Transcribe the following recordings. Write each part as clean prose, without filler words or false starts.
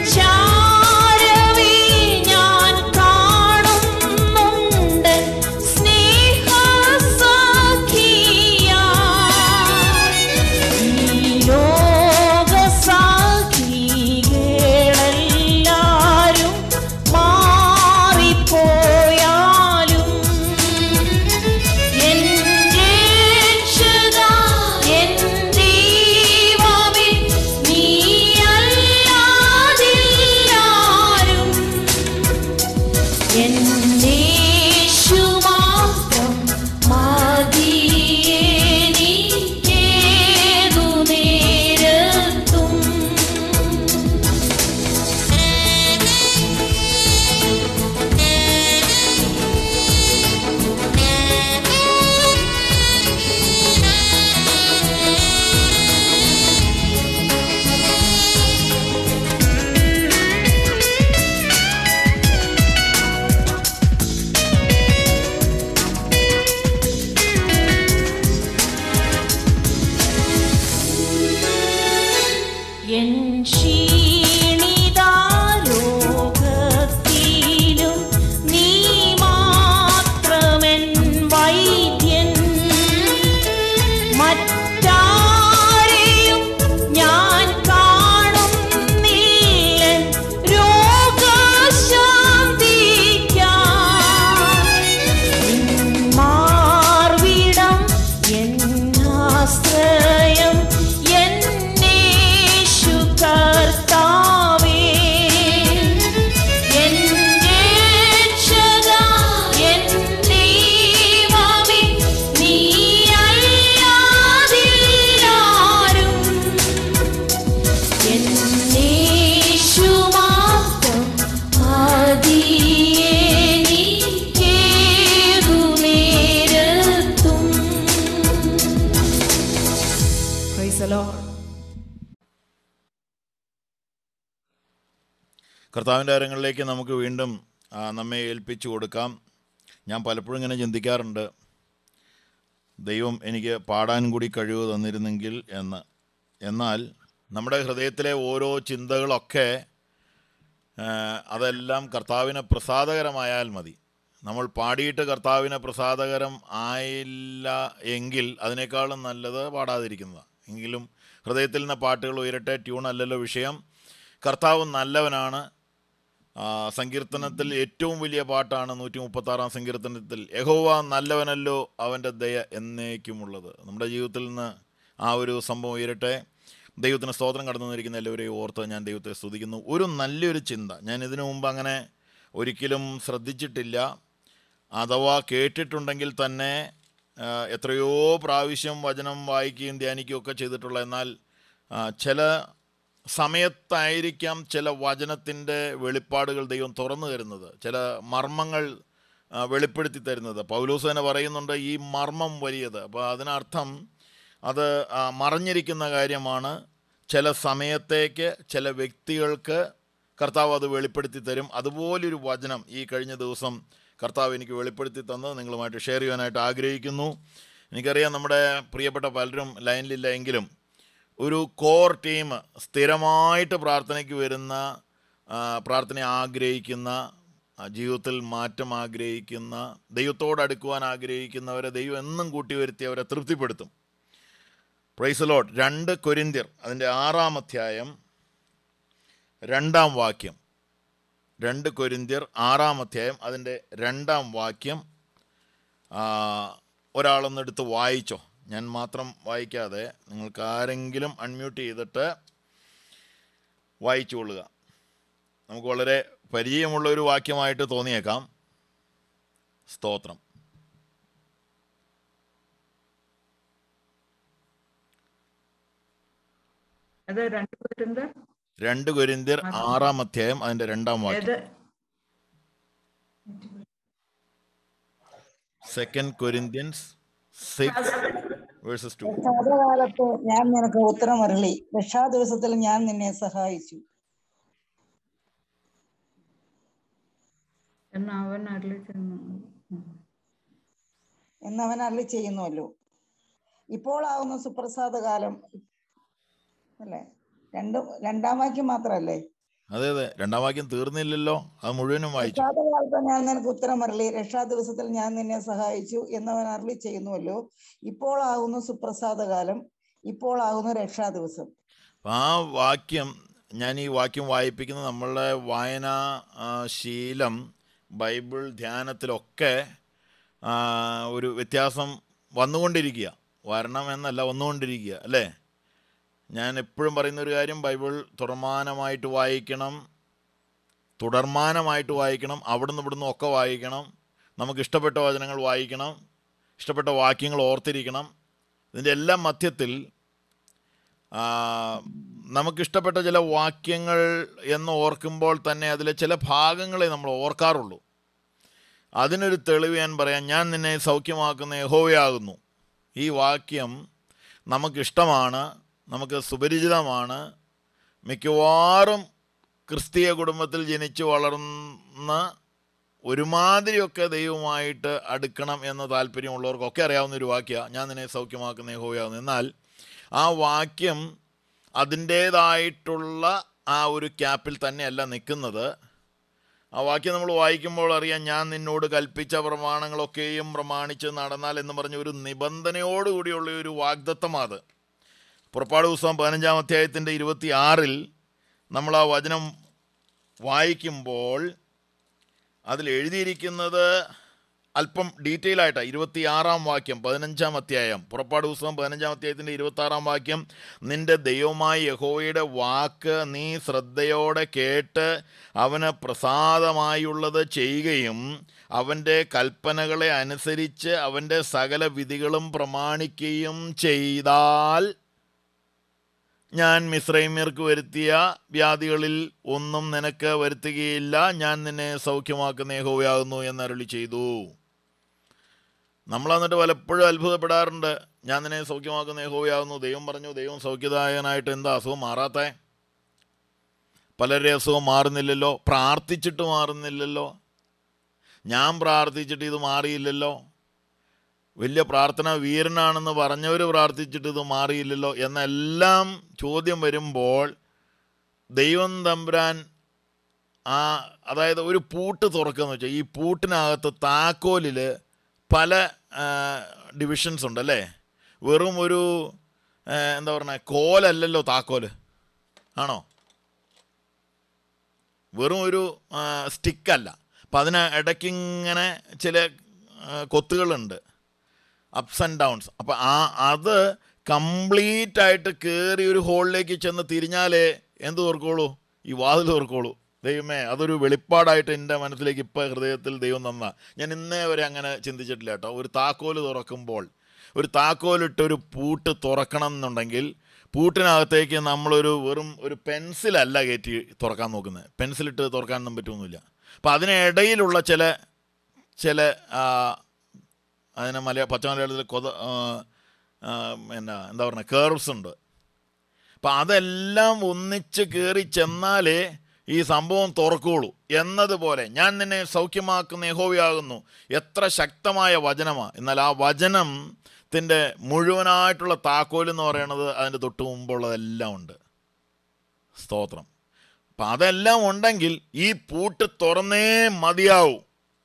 കർത്താവിൻ്റെ കാര്യങ്ങളിലേക്ക് നമുക്ക് വീണ്ടും നമ്മെ ഏൽപ്പിച്ചു കൊടുക്കാം. ഞാൻ പലപ്പോഴും ഇങ്ങനെ ചിന്തിക്കാറുണ്ട്, ദൈവം എനിക്ക് പാടാൻ കൂടി കഴിവ് തന്നിരുന്നെങ്കിൽ എന്ന്. എന്നാൽ നമ്മുടെ ഹൃദയത്തിലെ ഓരോ ചിന്തകളൊക്കെ അതെല്ലാം കർത്താവിന് പ്രസാദകരമായാൽ മതി. നമ്മൾ പാടിയിട്ട് കർത്താവിന് പ്രസാദകരം ആയില്ല എങ്കിൽ അതിനേക്കാളും നല്ലത് പാടാതിരിക്കുന്നതാണ്. എങ്കിലും ഹൃദയത്തിൽ നിന്ന് പാട്ടുകൾ ഉയരട്ടെ. ട്യൂണല്ലല്ലോ വിഷയം. കർത്താവ് നല്ലവനാണ്. സങ്കീർത്തനത്തിൽ ഏറ്റവും വലിയ പാട്ടാണ് 136 സങ്കീർത്തനത്തിൽ, യഹോവ നല്ലവനല്ലോ, അവൻ്റെ ദയ എന്നേക്കുമുള്ളത്. നമ്മുടെ ജീവിതത്തിൽ നിന്ന് ആ ഒരു സംഭവം ഉയരട്ടെ. ദൈവത്തിന് സ്തോത്രം. കടന്നു വന്നിരിക്കുന്ന എല്ലാവരെയും ഓർത്ത് ഞാൻ ദൈവത്തെ സ്തുതിക്കുന്നു. ഒരു നല്ലൊരു ചിന്ത ഞാൻ ഇതിനു മുമ്പ് അങ്ങനെ ഒരിക്കലും ശ്രദ്ധിച്ചിട്ടില്ല. അഥവാ കേട്ടിട്ടുണ്ടെങ്കിൽ തന്നെ എത്രയോ പ്രാവശ്യം വചനം വായിക്കുകയും ധ്യാനിക്കുകയും ഒക്കെ ചെയ്തിട്ടുള്ള, എന്നാൽ ചില സമയത്തായിരിക്കാം ചില വചനത്തിൻ്റെ വെളിപ്പാടുകൾ ദൈവം തുറന്നു തരുന്നത്, ചില മർമ്മങ്ങൾ വെളിപ്പെടുത്തി തരുന്നത്. പൗലോസ് തന്നെ പറയുന്നുണ്ട്, ഈ മർമ്മം വലിയത്. അപ്പോൾ അതിനർത്ഥം അത് മറഞ്ഞിരിക്കുന്ന കാര്യമാണ്. ചില സമയത്തേക്ക് ചില വ്യക്തികൾക്ക് കർത്താവ് അത് വെളിപ്പെടുത്തി തരും. അതുപോലൊരു വചനം ഈ കഴിഞ്ഞ ദിവസം കർത്താവ് എനിക്ക് വെളിപ്പെടുത്തി തന്ന് നിങ്ങളുമായിട്ട് ഷെയർ ചെയ്യാനായിട്ട് ആഗ്രഹിക്കുന്നു. എനിക്കറിയാം നമ്മുടെ പ്രിയപ്പെട്ട പലരും ലൈനിലില്ല എങ്കിലും ഒരു കോർ ടീം, സ്ഥിരമായിട്ട് പ്രാർത്ഥനയ്ക്ക് വരുന്ന, പ്രാർത്ഥന ആഗ്രഹിക്കുന്ന, ജീവിതത്തിൽ മാറ്റം ആഗ്രഹിക്കുന്ന, ദൈവത്തോടടുക്കുവാൻ ആഗ്രഹിക്കുന്നവരെ ദൈവം എന്നും കൂട്ടി വരുത്തി അവരെ തൃപ്തിപ്പെടുത്തും. Price the Lord. 2 കൊരിന്ത്യർ അതിൻ്റെ 6-ാം അധ്യായം 2-ാം വാക്യം. 2 കൊരിന്ത്യർ 6-ാം അധ്യായം അതിൻ്റെ 2-ാം വാക്യം ഒരാളൊന്നെടുത്ത് വായിച്ചോ. ഞാൻ മാത്രം വായിക്കാതെ നിങ്ങൾക്ക് ആരെങ്കിലും അൺമ്യൂട്ട് ചെയ്തിട്ട് വായിച്ചു കൊള്ളുക. നമുക്ക് വളരെ പരിചയമുള്ളൊരു വാക്യമായിട്ട് തോന്നിയേക്കാം. സ്തോത്രം. അത് 2 കൊരിന്ത്യർ 6-ാം അധ്യായം അതിന്റെ 2-ാം വാക്യം. 2 Corinthians 6:2. കാലത്ത് ഞാൻ നിനക്ക് ഉത്തരമരുളി, രക്ഷാദിവസത്തിൽ ഞാൻ നിന്നെ സഹായിച്ചു എന്നവൻ അരുളി ചെയ്യുന്നുവല്ലോ. ഇപ്പോളാവുന്ന സുപ്രസാദ കാലം അല്ലേ? 2-ാം വാക്യം മാത്രല്ലേ? അതെ അതെ, രണ്ടാം വാക്യം തീർന്നില്ലല്ലോ, അത് മുഴുവനും വായിച്ചു. രക്ഷാതകാലത്ത് ഞാൻ നിനക്ക് ഉത്തരമരളി, രക്ഷാ ദിവസത്തിൽ ഞാൻ നിന്നെ സഹായിച്ചു എന്നവൻ അരുളി ചെയ്യുന്നുവല്ലോ. ഇപ്പോളാകുന്നു സുപ്രസാദകാലം, ഇപ്പോളാകുന്നു രക്ഷാ ദിവസം. ആ വാക്യം, ഞാൻ ഈ വാക്യം വായിപ്പിക്കുന്നത് നമ്മളുടെ വായനാ ശീലം, ബൈബിൾ ധ്യാനത്തിലൊക്കെ ഒരു വ്യത്യാസം വന്നുകൊണ്ടിരിക്കുക. വരണം എന്നല്ല, വന്നുകൊണ്ടിരിക്കുക അല്ലേ. ഞാൻ എപ്പോഴും പറയുന്നൊരു കാര്യം, ബൈബിൾ തുടർമാനമായിട്ട് വായിക്കണം, തുടർമാനമായിട്ട് വായിക്കണം, അവിടുന്ന് ഇവിടുന്ന് ഒക്കെ വായിക്കണം. നമുക്ക് ഇഷ്ടപ്പെട്ട വചനങ്ങൾ വായിക്കണം, ഇഷ്ടപ്പെട്ട വാക്യങ്ങൾ ഓർത്തിരിക്കണം. ഇതിൻ്റെ എല്ലാം മധ്യത്തിൽ നമുക്കിഷ്ടപ്പെട്ട ചില വാക്യങ്ങൾ എന്ന് ഓർക്കുമ്പോൾ തന്നെ അതിലെ ചില ഭാഗങ്ങളെ നമ്മൾ ഓർക്കാറുള്ളൂ. അതിനൊരു തെളിവ് ഞാൻ പറയാം. ഞാൻ നിന്നെ സൗഖ്യമാക്കുന്ന യഹോവയാകുന്നു. ഈ വാക്യം നമുക്കിഷ്ടമാണ്, നമുക്ക് സുപരിചിതമാണ്. മിക്കവാറും ക്രിസ്തീയ കുടുംബത്തിൽ ജനിച്ചു വളർന്ന് ഒരുമാതിരിയൊക്കെ ദൈവമായിട്ട് അടുക്കണം എന്ന താല്പര്യമുള്ളവർക്കൊക്കെ അറിയാവുന്നൊരു വാക്യമാണ് ഞാൻ നിന്നെ സൗഖ്യമാക്കുന്ന യഹോവയാകുന്നു. എന്നാൽ ആ വാക്യം അതിൻ്റേതായിട്ടുള്ള ആ ഒരു ക്യാപ്പിൽ തന്നെയല്ല നിൽക്കുന്നത്. ആ വാക്യം നമ്മൾ വായിക്കുമ്പോൾ അറിയാം, ഞാൻ നിന്നോട് കൽപ്പിച്ച പ്രമാണങ്ങളൊക്കെയും പ്രമാണിച്ച് നടന്നാൽ എന്ന് പറഞ്ഞ ഒരു നിബന്ധനയോടുകൂടിയുള്ള ഒരു വാഗ്ദത്തമാണ്. പുറപ്പാട് പുസ്തകം 15-ാം അധ്യായത്തിൻ്റെ 26-ൽ നമ്മൾ ആ വചനം വായിക്കുമ്പോൾ അതിൽ എഴുതിയിരിക്കുന്നത് അല്പം ഡീറ്റെയിൽ ആയിട്ടാണ്. 26-ാം വാക്യം, 15-ാം അധ്യായം, പുറപ്പാട് പുസ്തകം 15-ാം അധ്യായത്തിൻ്റെ 26-ാം വാക്യം, നിന്റെ ദൈവമായ യഹോവയുടെ വാക്ക് നീ ശ്രദ്ധയോടെ കേട്ട് അവന് പ്രസാദമായുള്ളത് ചെയ്യുകയും അവൻ്റെ കൽപ്പനകളെ അനുസരിച്ച് അവൻ്റെ സകല വിധികളും പ്രമാണിക്കുകയും ചെയ്താൽ ഞാൻ മിസ്രൈമ്യർക്ക് വരുത്തിയ വ്യാധികളിൽ ഒന്നും നിനക്ക് വരുത്തുകയില്ല. ഞാൻ നിന്നെ സൗഖ്യമാക്കുന്ന യഹോവയാകുന്നു എന്നരുളി ചെയ്തു. നമ്മൾ എന്നിട്ട് പലപ്പോഴും അത്ഭുതപ്പെടാറുണ്ട്. ഞാൻ നിന്നെ സൗഖ്യമാക്കുന്ന യഹോവയാകുന്നു, ദൈവം പറഞ്ഞു. ദൈവം സൗഖ്യദായകനായിട്ട് എന്താ അസുഖം മാറാത്തേ? പലരുടെ അസുഖം മാറുന്നില്ലല്ലോ, പ്രാർത്ഥിച്ചിട്ട് മാറുന്നില്ലല്ലോ, ഞാൻ പ്രാർത്ഥിച്ചിട്ട് ഇത് മാറിയില്ലല്ലോ, വലിയ പ്രാർത്ഥന വീരനാണെന്ന് പറഞ്ഞവർ പ്രാർത്ഥിച്ചിട്ട് ഇത് മാറിയില്ലല്ലോ എന്നെല്ലാം ചോദ്യം വരുമ്പോൾ ദൈവം തമ്പുരാൻ അതായത് ഒരു പൂട്ട് തുറക്കുകയെന്ന് വെച്ചാൽ, ഈ പൂട്ടിനകത്ത് താക്കോലിൽ പല ഡിവിഷൻസ് ഉണ്ടല്ലേ. വെറും ഒരു എന്താ പറയുക, കോലല്ലല്ലോ താക്കോല്, ആണോ? വെറും ഒരു സ്റ്റിക്കല്ല. അപ്പം അതിന് ഇടയ്ക്കിങ്ങനെ ചില കൊത്തുകളുണ്ട്, അപ്സ് ആൻഡ് ഡൗൺസ്. അപ്പം അത് കംപ്ലീറ്റായിട്ട് കയറി ഒരു ഹോളിലേക്ക് ചെന്ന് തിരിഞ്ഞാലേ എന്ത് തുറക്കോളൂ? ഈ വാതിൽ തുറക്കോളൂ. ദൈവമേ, അതൊരു വെളിപ്പാടായിട്ട് എൻ്റെ മനസ്സിലേക്ക് ഇപ്പോൾ ഹൃദയത്തിൽ ദൈവം തന്ന. ഞാൻ ഇന്നേ വരെ അങ്ങനെ ചിന്തിച്ചിട്ടില്ല കേട്ടോ. ഒരു താക്കോല് തുറക്കുമ്പോൾ, ഒരു താക്കോലിട്ടൊരു പൂട്ട് തുറക്കണം എന്നുണ്ടെങ്കിൽ പൂട്ടിനകത്തേക്ക് നമ്മളൊരു വെറും ഒരു പെൻസിലല്ല കയറ്റി തുറക്കാൻ നോക്കുന്നത്. പെൻസിലിട്ട് തുറക്കാനൊന്നും പറ്റുമൊന്നുമില്ല. അപ്പം അതിനിടയിലുള്ള ചില അതിന് പച്ചമലയാളത്തിൽ എന്താ പറയുക, കേർവ്സ് ഉണ്ട്. അപ്പം അതെല്ലാം ഒന്നിച്ച് കയറി ചെന്നാലേ ഈ സംഭവം തുറക്കുള്ളൂ. എന്നതുപോലെ ഞാൻ നിന്നെ സൗഖ്യമാക്കുന്ന യഹോവയാകുന്നു. എത്ര ശക്തമായ വചനമാണ്! എന്നാൽ ആ വചനത്തിൻ്റെ മുഴുവനായിട്ടുള്ള താക്കോൽ എന്ന് പറയുന്നത് അതിൻ്റെ തൊട്ട് മുമ്പുള്ളതെല്ലാം ഉണ്ട്. സ്തോത്രം. അപ്പം അതെല്ലാം ഉണ്ടെങ്കിൽ ഈ പൂട്ട് തുറന്നേ മതിയാവൂ.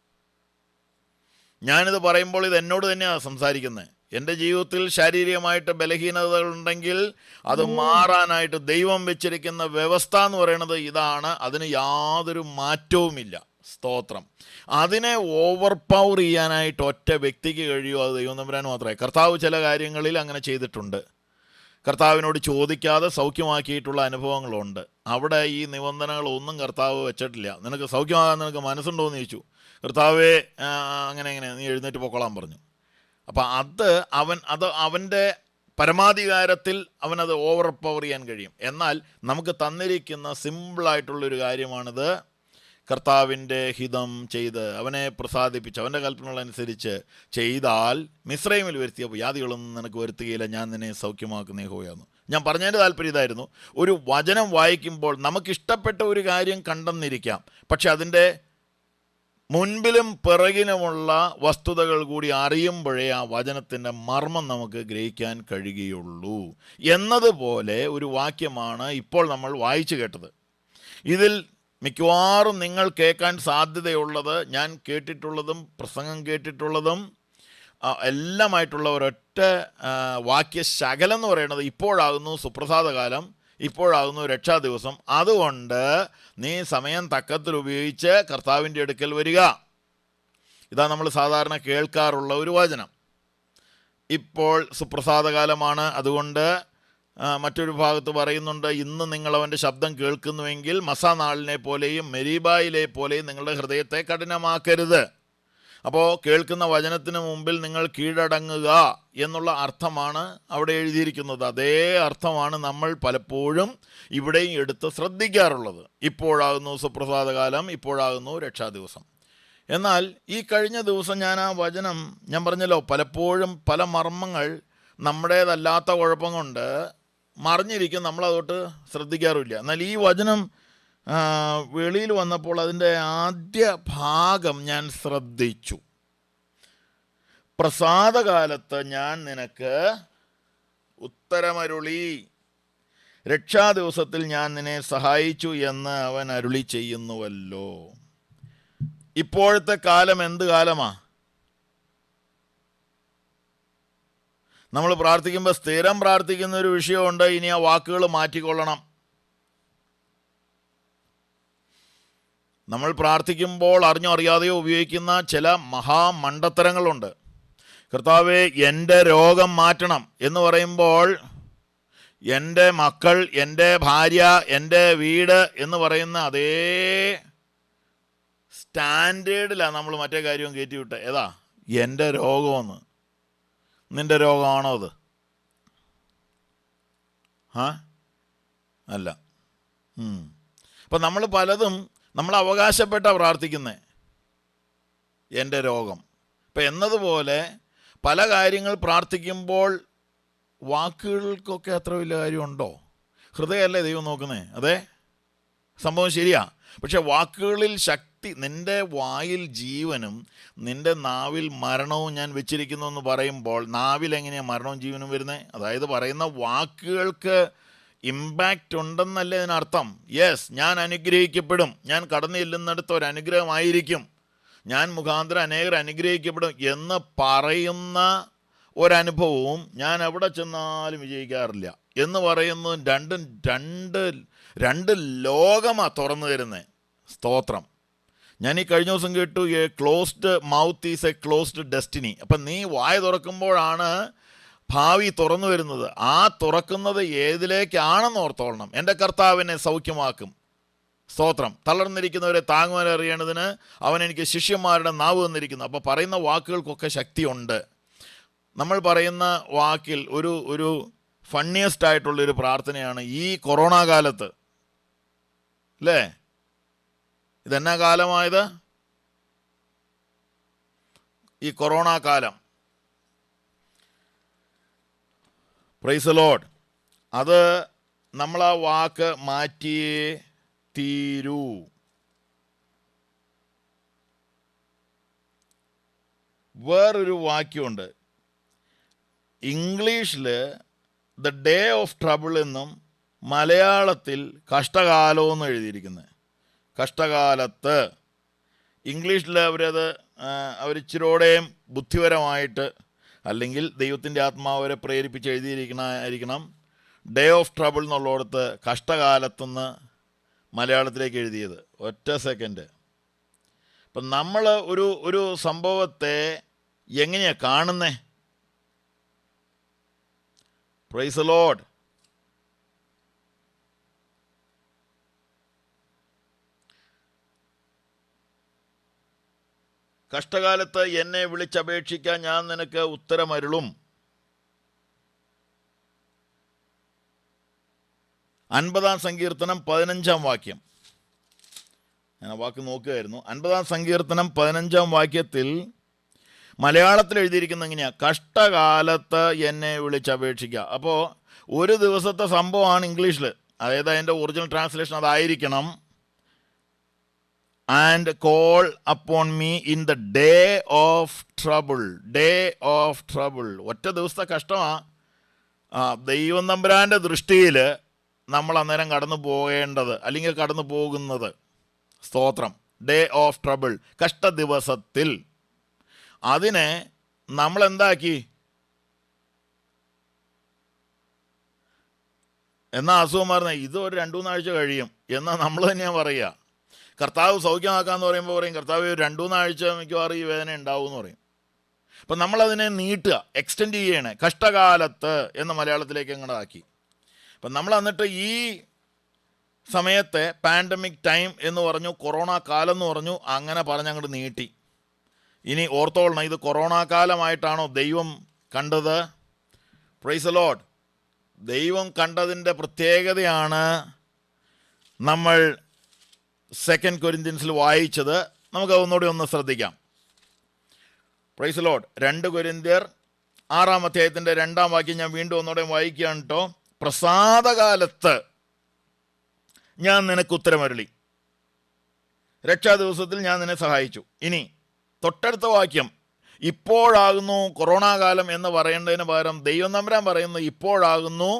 ഞാനിത് പറയുമ്പോൾ ഇത് എന്നോട് തന്നെയാണ് സംസാരിക്കുന്നത്. എൻ്റെ ജീവിതത്തിൽ ശാരീരികമായിട്ട് ബലഹീനതകളുണ്ടെങ്കിൽ അത് മാറാനായിട്ട് ദൈവം വെച്ചിരിക്കുന്ന വ്യവസ്ഥ എന്ന് പറയുന്നത് ഇതാണ്. അതിന് യാതൊരു മാറ്റവുമില്ല. സ്തോത്രം. അതിനെ ഓവർ പവർ ചെയ്യാനായിട്ട് ഒറ്റ വ്യക്തിക്ക് കഴിയുമോ? അത് ദൈവം തമ്പുരാൻ മാത്രമേ. കർത്താവ് ചില കാര്യങ്ങളിൽ അങ്ങനെ ചെയ്തിട്ടുണ്ട്. കർത്താവിനോട് ചോദിക്കാതെ സൗഖ്യമാക്കിയിട്ടുള്ള അനുഭവങ്ങളുണ്ട്. അവിടെ ഈ നിബന്ധനകളൊന്നും കർത്താവ് വെച്ചിട്ടില്ല. നിനക്ക് സൗഖ്യമാകാൻ നിനക്ക് മനസ്സുണ്ടോ എന്ന് ചോദിച്ചു. കർത്താവേ അങ്ങനെ നീ എഴുന്നേറ്റ് പൊക്കോളാൻ പറഞ്ഞു. അപ്പം അവൻ്റെ പരമാധികാരത്തിൽ അവനത് ഓവർ പവർ ചെയ്യാൻ കഴിയും. എന്നാൽ നമുക്ക് തന്നിരിക്കുന്ന സിമ്പിളായിട്ടുള്ളൊരു കാര്യമാണിത്. കർത്താവിൻ്റെ ഹിതം ചെയ്ത് അവനെ പ്രസാദിപ്പിച്ച് അവൻ്റെ കൽപ്പനകളനുസരിച്ച് ചെയ്താൽ മിസ്രൈമിൽ വരുത്തിയ വ്യാധികളൊന്നും നിനക്ക് വരുത്തുകയില്ല. ഞാൻ നിന്നെ സൗഖ്യമാക്കുന്ന യഹോവയാകുന്നു. ഞാൻ പറഞ്ഞതിൻ്റെ താല്പര്യം ഇതായിരുന്നു. ഒരു വചനം വായിക്കുമ്പോൾ നമുക്കിഷ്ടപ്പെട്ട ഒരു കാര്യം കണ്ടെന്നിരിക്കാം, പക്ഷെ അതിൻ്റെ മുൻപിലും പിറകിലുമുള്ള വസ്തുതകൾ കൂടി അറിയുമ്പോഴേ ആ വചനത്തിൻ്റെ മർമ്മം നമുക്ക് ഗ്രഹിക്കാൻ കഴിയുകയുള്ളൂ. എന്നതുപോലെ ഒരു വാക്യമാണ് ഇപ്പോൾ നമ്മൾ വായിച്ചു കേട്ടത്. ഇതിൽ മിക്കവാറും നിങ്ങൾ കേൾക്കാൻ സാധ്യതയുള്ളത്, ഞാൻ കേട്ടിട്ടുള്ളതും പ്രസംഗം കേട്ടിട്ടുള്ളതും എല്ലാമായിട്ടുള്ള ഒരൊറ്റ വാക്യശകലം എന്ന് പറയുന്നത്, ഇപ്പോഴാകുന്നു സുപ്രസാദകാലം, ഇപ്പോഴാകുന്നു രക്ഷാ ദിവസം, അതുകൊണ്ട് നീ സമയം തക്കത്തിൽ ഉപയോഗിച്ച് കർത്താവിൻ്റെ അടുക്കൽ വരിക. ഇതാ നമ്മൾ സാധാരണ കേൾക്കാറുള്ള ഒരു വചനം. ഇപ്പോൾ സുപ്രസാദകാലമാണ്, അതുകൊണ്ട് മറ്റൊരു ഭാഗത്ത് പറയുന്നുണ്ട്, ഇന്ന് നിങ്ങൾ അവൻ്റെ ശബ്ദം കേൾക്കുന്നുവെങ്കിൽ മസാനാളിനെ പോലെയും മെരീബായിലെ പോലെയും നിങ്ങളുടെ ഹൃദയത്തെ കഠിനമാക്കരുത്. അപ്പോൾ കേൾക്കുന്ന വചനത്തിന് മുമ്പിൽ നിങ്ങൾ കീഴടങ്ങുക എന്നുള്ള അർത്ഥമാണ് അവിടെ എഴുതിയിരിക്കുന്നത്. അതേ അർത്ഥമാണ് നമ്മൾ പലപ്പോഴും ഇവിടെയും എടുത്ത് ശ്രദ്ധിക്കാറുള്ളത്. ഇപ്പോഴാകുന്നു സുപ്രസാദകാലം, ഇപ്പോഴാകുന്നു രക്ഷാ ദിവസം. എന്നാൽ ഈ കഴിഞ്ഞ ദിവസം ഞാൻ ആ വചനം, ഞാൻ പറഞ്ഞല്ലോ, പലപ്പോഴും പല മർമ്മങ്ങൾ നമ്മുടേതല്ലാത്ത കുഴപ്പം കൊണ്ട് മറിഞ്ഞിരിക്കും, നമ്മളതൊട്ട് ശ്രദ്ധിക്കാറില്ല. എന്നാൽ ഈ വചനം വെളിയിൽ വന്നപ്പോൾ അതിൻ്റെ ആദ്യ ഭാഗം ഞാൻ ശ്രദ്ധിച്ചു. പ്രസാദകാലത്ത് ഞാൻ നിനക്ക് ഉത്തരമരുളി, രക്ഷാ ദിവസത്തിൽ ഞാൻ നിന്നെ സഹായിച്ചു എന്ന് അവൻ അരുളി ചെയ്യുന്നുവല്ലോ. ഇപ്പോഴത്തെ കാലം എന്ത് കാലമാ? നമ്മൾ പ്രാർത്ഥിക്കുമ്പോൾ സ്ഥിരം പ്രാർത്ഥിക്കുന്ന ഒരു വിഷയമുണ്ട്, ഇനി ആ വാക്കുകൾ മാറ്റിക്കൊള്ളണം. നമ്മൾ പ്രാർത്ഥിക്കുമ്പോൾ അറിഞ്ഞോ അറിയാതെയോ ഉപയോഗിക്കുന്ന ചില മഹാമണ്ടത്തരങ്ങളുണ്ട്. കർത്താവേ, എൻ്റെ രോഗം മാറ്റണം എന്ന് പറയുമ്പോൾ എൻ്റെ മക്കൾ, എൻ്റെ ഭാര്യ, എൻ്റെ വീട് എന്ന് പറയുന്ന അതേ സ്റ്റാൻഡേർഡിലാണ് നമ്മൾ മറ്റേ കാര്യവും കയറ്റിവിട്ട്. ഏതാ എൻ്റെ രോഗമെന്ന്? നിൻ്റെ രോഗമാണോ അത്? അല്ല. അപ്പം നമ്മൾ പലതും നമ്മൾ അവകാശപ്പെട്ടാണ് പ്രാർത്ഥിക്കുന്നത്, എൻ്റെ രോഗം. ഇപ്പം എന്നതുപോലെ പല കാര്യങ്ങൾ പ്രാർത്ഥിക്കുമ്പോൾ വാക്കുകൾക്കൊക്കെ അത്ര വലിയ കാര്യമുണ്ടോ? ഹൃദയമല്ലേ ദൈവം നോക്കുന്നേ? അതെ, സംഭവം ശരിയാ. പക്ഷെ വാക്കുകളിൽ ശക്തി, നിൻ്റെ വായിൽ ജീവനും നിൻ്റെ നാവിൽ മരണവും ഞാൻ വെച്ചിരിക്കുന്നു എന്ന് പറയുമ്പോൾ, നാവിൽ എങ്ങനെയാണ് മരണവും ജീവനും വരുന്നത്? അതായത് പറയുന്ന വാക്കുകൾക്ക് ഇമ്പാക്റ്റ് ഉണ്ടെന്നല്ലേ ഇതിനർത്ഥം. യെസ്, ഞാൻ അനുഗ്രഹിക്കപ്പെടും, ഞാൻ കടന്നു ചെല്ലുന്നിടത്ത് ഒരു അനുഗ്രഹമായിരിക്കും, ഞാൻ മുഖാന്തരം അനേകർ അനുഗ്രഹിക്കപ്പെടും എന്ന് പറയുന്ന ഒരനുഭവവും ഞാൻ എവിടെ ചെന്നാലും വിജയിക്കാറില്ല എന്ന് പറയുന്നതും രണ്ട് ലോകമാണ് തുറന്നു തരുന്നത്. സ്തോത്രം. ഞാൻ ഈ കഴിഞ്ഞ ദിവസം കേട്ടു, a closed mouth is a closed destiny. അപ്പം നീ വായ തുറക്കുമ്പോഴാണ് ഭാവി തുറന്നു വരുന്നത്. ആ തുറക്കുന്നത് ഏതിലേക്കാണെന്ന് ഓർത്തോളണം. എൻ്റെ കർത്താവിനെ സൗഖ്യമാക്കും. സ്തോത്രം. തളർന്നിരിക്കുന്നവരെ താങ്ങുവാൻ അറിയേണ്ടതിന് അവൻ എനിക്ക് ശിഷ്യന്മാരുടെ നാവ് തന്നിരിക്കുന്നു. അപ്പോൾ പറയുന്ന വാക്കുകൾക്കൊക്കെ ശക്തിയുണ്ട്. നമ്മൾ പറയുന്ന വാക്കിൽ ഒരു ഫണ്ണിയസ്റ്റ് ആയിട്ടുള്ളൊരു പ്രാർത്ഥനയാണ് ഈ കൊറോണ കാലത്ത്, അല്ലേ? ഇതെന്നാ കാലമായത്? ഈ കൊറോണ കാലം. Praise the Lord. അത് നമ്മൾ ആ വാക്ക് മാറ്റിയേ തീരൂ. വേറൊരു വാക്യമുണ്ട് ഇംഗ്ലീഷിൽ, ദ ഡേ ഓഫ് ട്രബിൾ എന്നും മലയാളത്തിൽ കഷ്ടകാലമെന്ന് എഴുതിയിരിക്കുന്നത്. കഷ്ടകാലത്ത് ഇംഗ്ലീഷിൽ അവരിച്ചിരോടെയും ബുദ്ധിപരമായിട്ട്, അല്ലെങ്കിൽ ദൈവത്തിൻ്റെ ആത്മാവരെ പ്രേരിപ്പിച്ച് എഴുതിയിരിക്കണം. ഡേ ഓഫ് ട്രബിൾ എന്നുള്ളിടത്ത് കഷ്ടകാലത്തുനിന്ന് മലയാളത്തിലേക്ക് എഴുതിയത്. ഒറ്റ സെക്കൻഡ്. അപ്പം നമ്മൾ ഒരു സംഭവത്തെ എങ്ങനെയാണ് കാണുന്നേ? Price the Lord. കഷ്ടകാലത്ത് എന്നെ വിളിച്ചപേക്ഷിക്കാൻ ഞാൻ നിനക്ക് ഉത്തരമരുളും. 50-ാം സങ്കീർത്തനം 15-ാം വാക്യം. ഞാൻ ആ വാക്ക് നോക്കുകയായിരുന്നു. 50-ാം സങ്കീർത്തനം 15-ാം വാക്യത്തിൽ മലയാളത്തിൽ എഴുതിയിരിക്കുന്നത് എങ്ങനെയാണ്? കഷ്ടകാലത്ത് എന്നെ വിളിച്ചപേക്ഷിക്കുക. അപ്പോൾ ഒരു ദിവസത്തെ സംഭവമാണ് ഇംഗ്ലീഷിൽ, അതായത് അതിൻ്റെ ഒറിജിനൽ ട്രാൻസ്ലേഷൻ അതായിരിക്കണം. And call upon me in the day of trouble. Day of trouble, ഒറ്റ ദിവസത്തെ കഷ്ടമാണ്. ദൈവം തമ്പുരാൻ്റെ ദൃഷ്ടിയിൽ നമ്മൾ അന്നേരം കടന്നു പോകേണ്ടത് അല്ലെങ്കിൽ കടന്നു പോകുന്നത്. സ്തോത്രം. ഡേ ഓഫ് ട്രബിൾ, കഷ്ട ദിവസത്തിൽ. അതിനെ നമ്മൾ എന്താക്കി? എന്നാൽ അസുഖം പറഞ്ഞ ഇത് ഒരു 2-3 ആഴ്ച കഴിയും എന്നാൽ നമ്മൾ തന്നെയാണ് പറയുക. കർത്താവ് സൗഖ്യമാക്കാമെന്ന് പറയുമ്പോൾ പറയും കർത്താവ് 2-3 ആഴ്ച മിക്കവാറും ഈ വേദന ഉണ്ടാവും എന്ന് പറയും. അപ്പം നമ്മളതിനെ നീട്ടുക, എക്സ്റ്റെൻഡ് ചെയ്യണേ. കഷ്ടകാലത്ത് എന്ന് മലയാളത്തിലേക്ക് അങ്ങോട്ട് ആക്കി. അപ്പം നമ്മൾ എന്നിട്ട് ഈ സമയത്തെ പാൻഡമിക് ടൈം എന്ന് പറഞ്ഞു, കൊറോണ കാലം എന്ന് പറഞ്ഞു, അങ്ങനെ പറഞ്ഞങ്ങോട്ട് നീട്ടി. ഇനി ഓർത്തോളണം, ഇത് കൊറോണ കാലമായിട്ടാണോ ദൈവം കണ്ടത്? Praise the Lord. ദൈവം കണ്ടതിൻ്റെ പ്രത്യേകതയാണ് നമ്മൾ 2 കൊരിന്ത്യൻസിൽ വായിച്ചത്. നമുക്ക് ഒന്നുകൂടി ഒന്ന് ശ്രദ്ധിക്കാം. Praise the Lord. 2 കൊരിന്ത്യർ 6-ാം അധ്യായത്തിൻ്റെ 2-ാം വാക്യം ഞാൻ വീണ്ടും ഒന്നുകൂടെ വായിക്കുകയാണ് കേട്ടോ. പ്രസാദകാലത്ത് ഞാൻ നിനക്ക് ഉത്തരമരുളി, രക്ഷാ ദിവസത്തിൽ ഞാൻ നിന്നെ സഹായിച്ചു. ഇനി തൊട്ടടുത്ത വാക്യം, ഇപ്പോഴാകുന്നു കൊറോണ കാലം എന്ന് പറയേണ്ടതിന് പകരം ദൈവം തമ്പുരാൻ പറയുന്നു ഇപ്പോഴാകുന്നു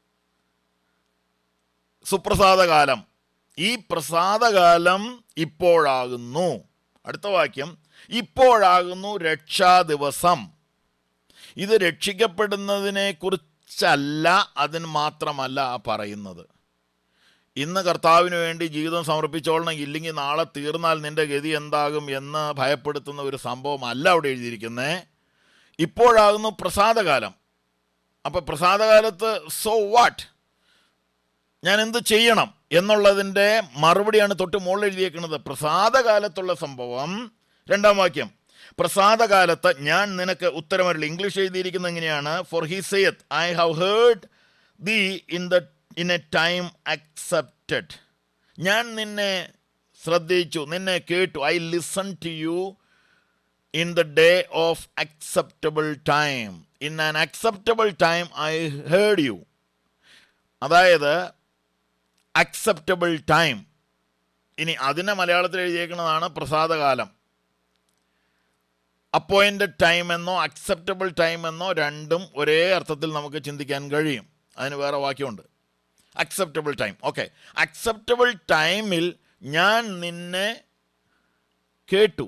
സുപ്രസാദകാലം. ഈ പ്രസാദകാലം ഇപ്പോഴാകുന്നു. അടുത്ത വാക്യം, ഇപ്പോഴാകുന്നു രക്ഷാ ദിവസം. ഇത് രക്ഷിക്കപ്പെടുന്നതിനെ കുറിച്ചല്ല, അതിന് മാത്രമല്ല പറയുന്നത്. ഇന്ന് കർത്താവിന് വേണ്ടി ജീവിതം സമർപ്പിച്ചോളണം, ഇല്ലെങ്കിൽ നാളെ തീർന്നാൽ നിൻ്റെ ഗതി എന്താകും എന്ന് ഭയപ്പെടുത്തുന്ന ഒരു സംഭവമല്ല അവിടെ എഴുതിയിരിക്കുന്നത്. ഇപ്പോഴാകുന്നു പ്രസാദകാലം. അപ്പം പ്രസാദകാലത്ത് സോ വാട്ട്, ഞാൻ എന്ത് ചെയ്യണം എന്നുള്ളതിൻ്റെ മറുപടിയാണ് തൊട്ട് മുകളിൽ എഴുതിയേക്കുന്നത്. പ്രസാദകാലത്തുള്ള സംഭവം. 2-ാം വാക്യം, പ്രസാദകാലത്ത് ഞാൻ നിനക്ക് ഉത്തരമരുളി. ഇംഗ്ലീഷ് എഴുതിയിരിക്കുന്നത് എങ്ങനെയാണ്? For he saith I have heard thee in a time accepted. ഞാൻ നിന്നെ ശ്രദ്ധിച്ചു, നിന്നെ കേട്ടു. I listen to you in the day of acceptable time. In an acceptable time I heard you. അതായത് അക്സെപ്റ്റബിൾ ടൈം. ഇനി അതിനെ മലയാളത്തിൽ എഴുതിയേക്കുന്നതാണ് പ്രസാദകാലം. അപ്പോയിൻറ്റഡ് ടൈം എന്നോ അക്സെപ്റ്റബിൾ ടൈം എന്നോ രണ്ടും ഒരേ അർത്ഥത്തിൽ നമുക്ക് ചിന്തിക്കാൻ കഴിയും. അതിന് വേറെ വാക്യമുണ്ട്, അക്സെപ്റ്റബിൾ ടൈം. ഓക്കെ, അക്സെപ്റ്റബിൾ ടൈമിൽ ഞാൻ നിന്നെ കേട്ടു.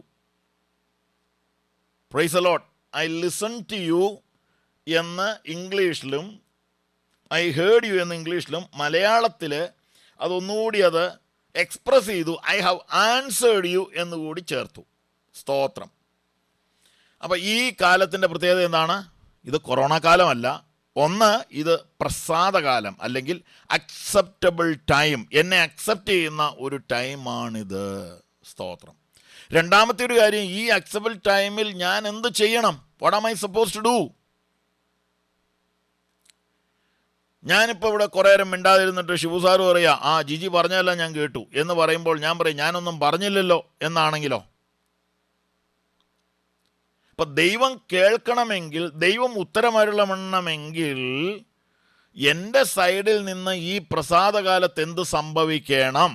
Praise the Lord. I listen to you എന്ന് ഇംഗ്ലീഷിലും ഐ ഹേർഡ് യു എന്ന് ഇംഗ്ലീഷിലും, മലയാളത്തിൽ അതൊന്നുകൂടി അത് എക്സ്പ്രസ് ചെയ്തു. ഐ ഹാവ് ആൻസേർഡ് യു എന്നുകൂടി ചേർത്തു. സ്തോത്രം. അപ്പം ഈ കാലത്തിൻ്റെ പ്രത്യേകത എന്താണ്? ഇത് കൊറോണ കാലമല്ല. ഒന്ന്, ഇത് പ്രസാദകാലം അല്ലെങ്കിൽ അക്സെപ്റ്റബിൾ ടൈം, എന്നെ അക്സെപ്റ്റ് ചെയ്യുന്ന ഒരു ടൈമാണിത്. സ്തോത്രം. രണ്ടാമത്തെ ഒരു കാര്യം, ഈ അക്സെപ്റ്റബിൾ ടൈമിൽ ഞാൻ എന്ത് ചെയ്യണം? What am I suppose to do? ഞാനിപ്പോൾ ഇവിടെ കുറേ നേരം മിണ്ടാതിരുന്നിട്ട് ഷിബു സാറ് പറയുക ജിജി പറഞ്ഞതല്ല ഞാൻ കേട്ടു എന്ന് പറയുമ്പോൾ ഞാൻ പറയും ഞാനൊന്നും പറഞ്ഞില്ലല്ലോ എന്നാണെങ്കിലോ? അപ്പം ദൈവം കേൾക്കണമെങ്കിൽ, ദൈവം ഉത്തരമരുളണമെങ്കിൽ എൻ്റെ സൈഡിൽ നിന്ന് ഈ പ്രസാദകാലത്ത് എന്ത് സംഭവിക്കണം?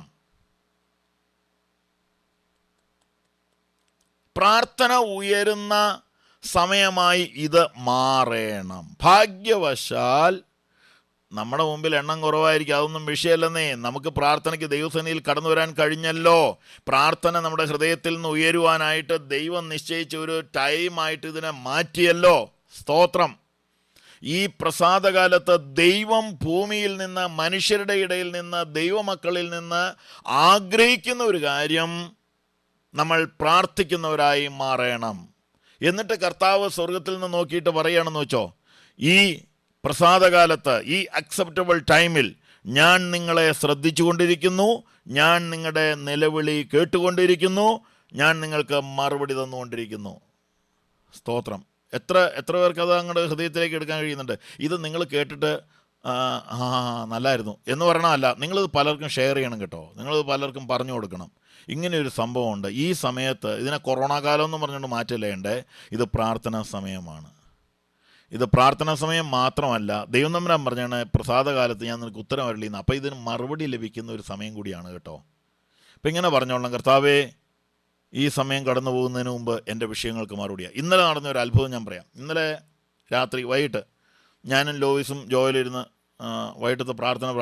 പ്രാർത്ഥന ഉയരുന്ന സമയമായി ഇത് മാറണം. ഭാഗ്യവശാൽ നമ്മുടെ മുമ്പിൽ എണ്ണം കുറവായിരിക്കും, അതൊന്നും വിഷയമല്ലെന്നേ. നമുക്ക് പ്രാർത്ഥനയ്ക്ക് ദൈവസന്നിധിയിൽ കടന്നു വരാൻ കഴിഞ്ഞല്ലോ. പ്രാർത്ഥന നമ്മുടെ ഹൃദയത്തിൽ നിന്ന് ഉയരുവാനായിട്ട് ദൈവം നിശ്ചയിച്ച ഒരു ടൈമായിട്ട് ഇതിനെ മാറ്റിയല്ലോ. സ്തോത്രം. ഈ പ്രസാദകാലത്ത് ദൈവം ഭൂമിയിൽ നിന്ന്, മനുഷ്യരുടെ ഇടയിൽ നിന്ന്, ദൈവമക്കളിൽ നിന്ന് ആഗ്രഹിക്കുന്ന ഒരു കാര്യം, നമ്മൾ പ്രാർത്ഥിക്കുന്നവരായി മാറണം. എന്നിട്ട് കർത്താവ് സ്വർഗത്തിൽ നിന്ന് നോക്കിയിട്ട് പറയുകയാണെന്ന് വെച്ചോ, ഈ പ്രസാദകാലത്ത്, ഈ അക്സെപ്റ്റബിൾ ടൈമിൽ ഞാൻ നിങ്ങളെ ശ്രദ്ധിച്ചു കൊണ്ടിരിക്കുന്നു, ഞാൻ നിങ്ങളുടെ നിലവിളി കേട്ടുകൊണ്ടിരിക്കുന്നു, ഞാൻ നിങ്ങൾക്ക് മറുപടി തന്നുകൊണ്ടിരിക്കുന്നു. സ്തോത്രം. എത്ര പേർക്ക് അത് അങ്ങോട്ട് ഹൃദയത്തിലേക്ക് എടുക്കാൻ കഴിയുന്നുണ്ട്? ഇത് നിങ്ങൾ കേട്ടിട്ട് നല്ലായിരുന്നു എന്ന് പറയണമല്ല, നിങ്ങളിത് പലർക്കും ഷെയർ ചെയ്യണം കേട്ടോ. നിങ്ങളിത് പലർക്കും പറഞ്ഞു കൊടുക്കണം. ഇങ്ങനെയൊരു സംഭവമുണ്ട്. ഈ സമയത്ത് ഇതിനെ കൊറോണ കാലം എന്ന് പറഞ്ഞുകൊണ്ട് മാറ്റലേണ്ടേ, ഇത് പ്രാർത്ഥനാ സമയമാണ്. ഇത് പ്രാർത്ഥനാ സമയം മാത്രമല്ല, ദൈവം തമ്പുരാൻ പറഞ്ഞാണ് പ്രസാദകാലത്ത് ഞാൻ നിനക്ക് ഉത്തരം അരുളിയെന്ന്. അപ്പോൾ ഇതിന് മറുപടി ലഭിക്കുന്ന ഒരു സമയം കൂടിയാണ് കേട്ടോ. അപ്പം ഇങ്ങനെ പറഞ്ഞോളാം, കർത്താവേ ഈ സമയം കടന്നു പോകുന്നതിന് മുമ്പ് എൻ്റെ വിഷയങ്ങൾക്ക് മറുപടിയാണ്. ഇന്നലെ നടന്ന ഒരു അത്ഭുതം ഞാൻ പറയാം. ഇന്നലെ രാത്രി വൈകിട്ട് ഞാനും ലോയിസും ജോയിലിരുന്ന് വൈകിട്ടത്തെ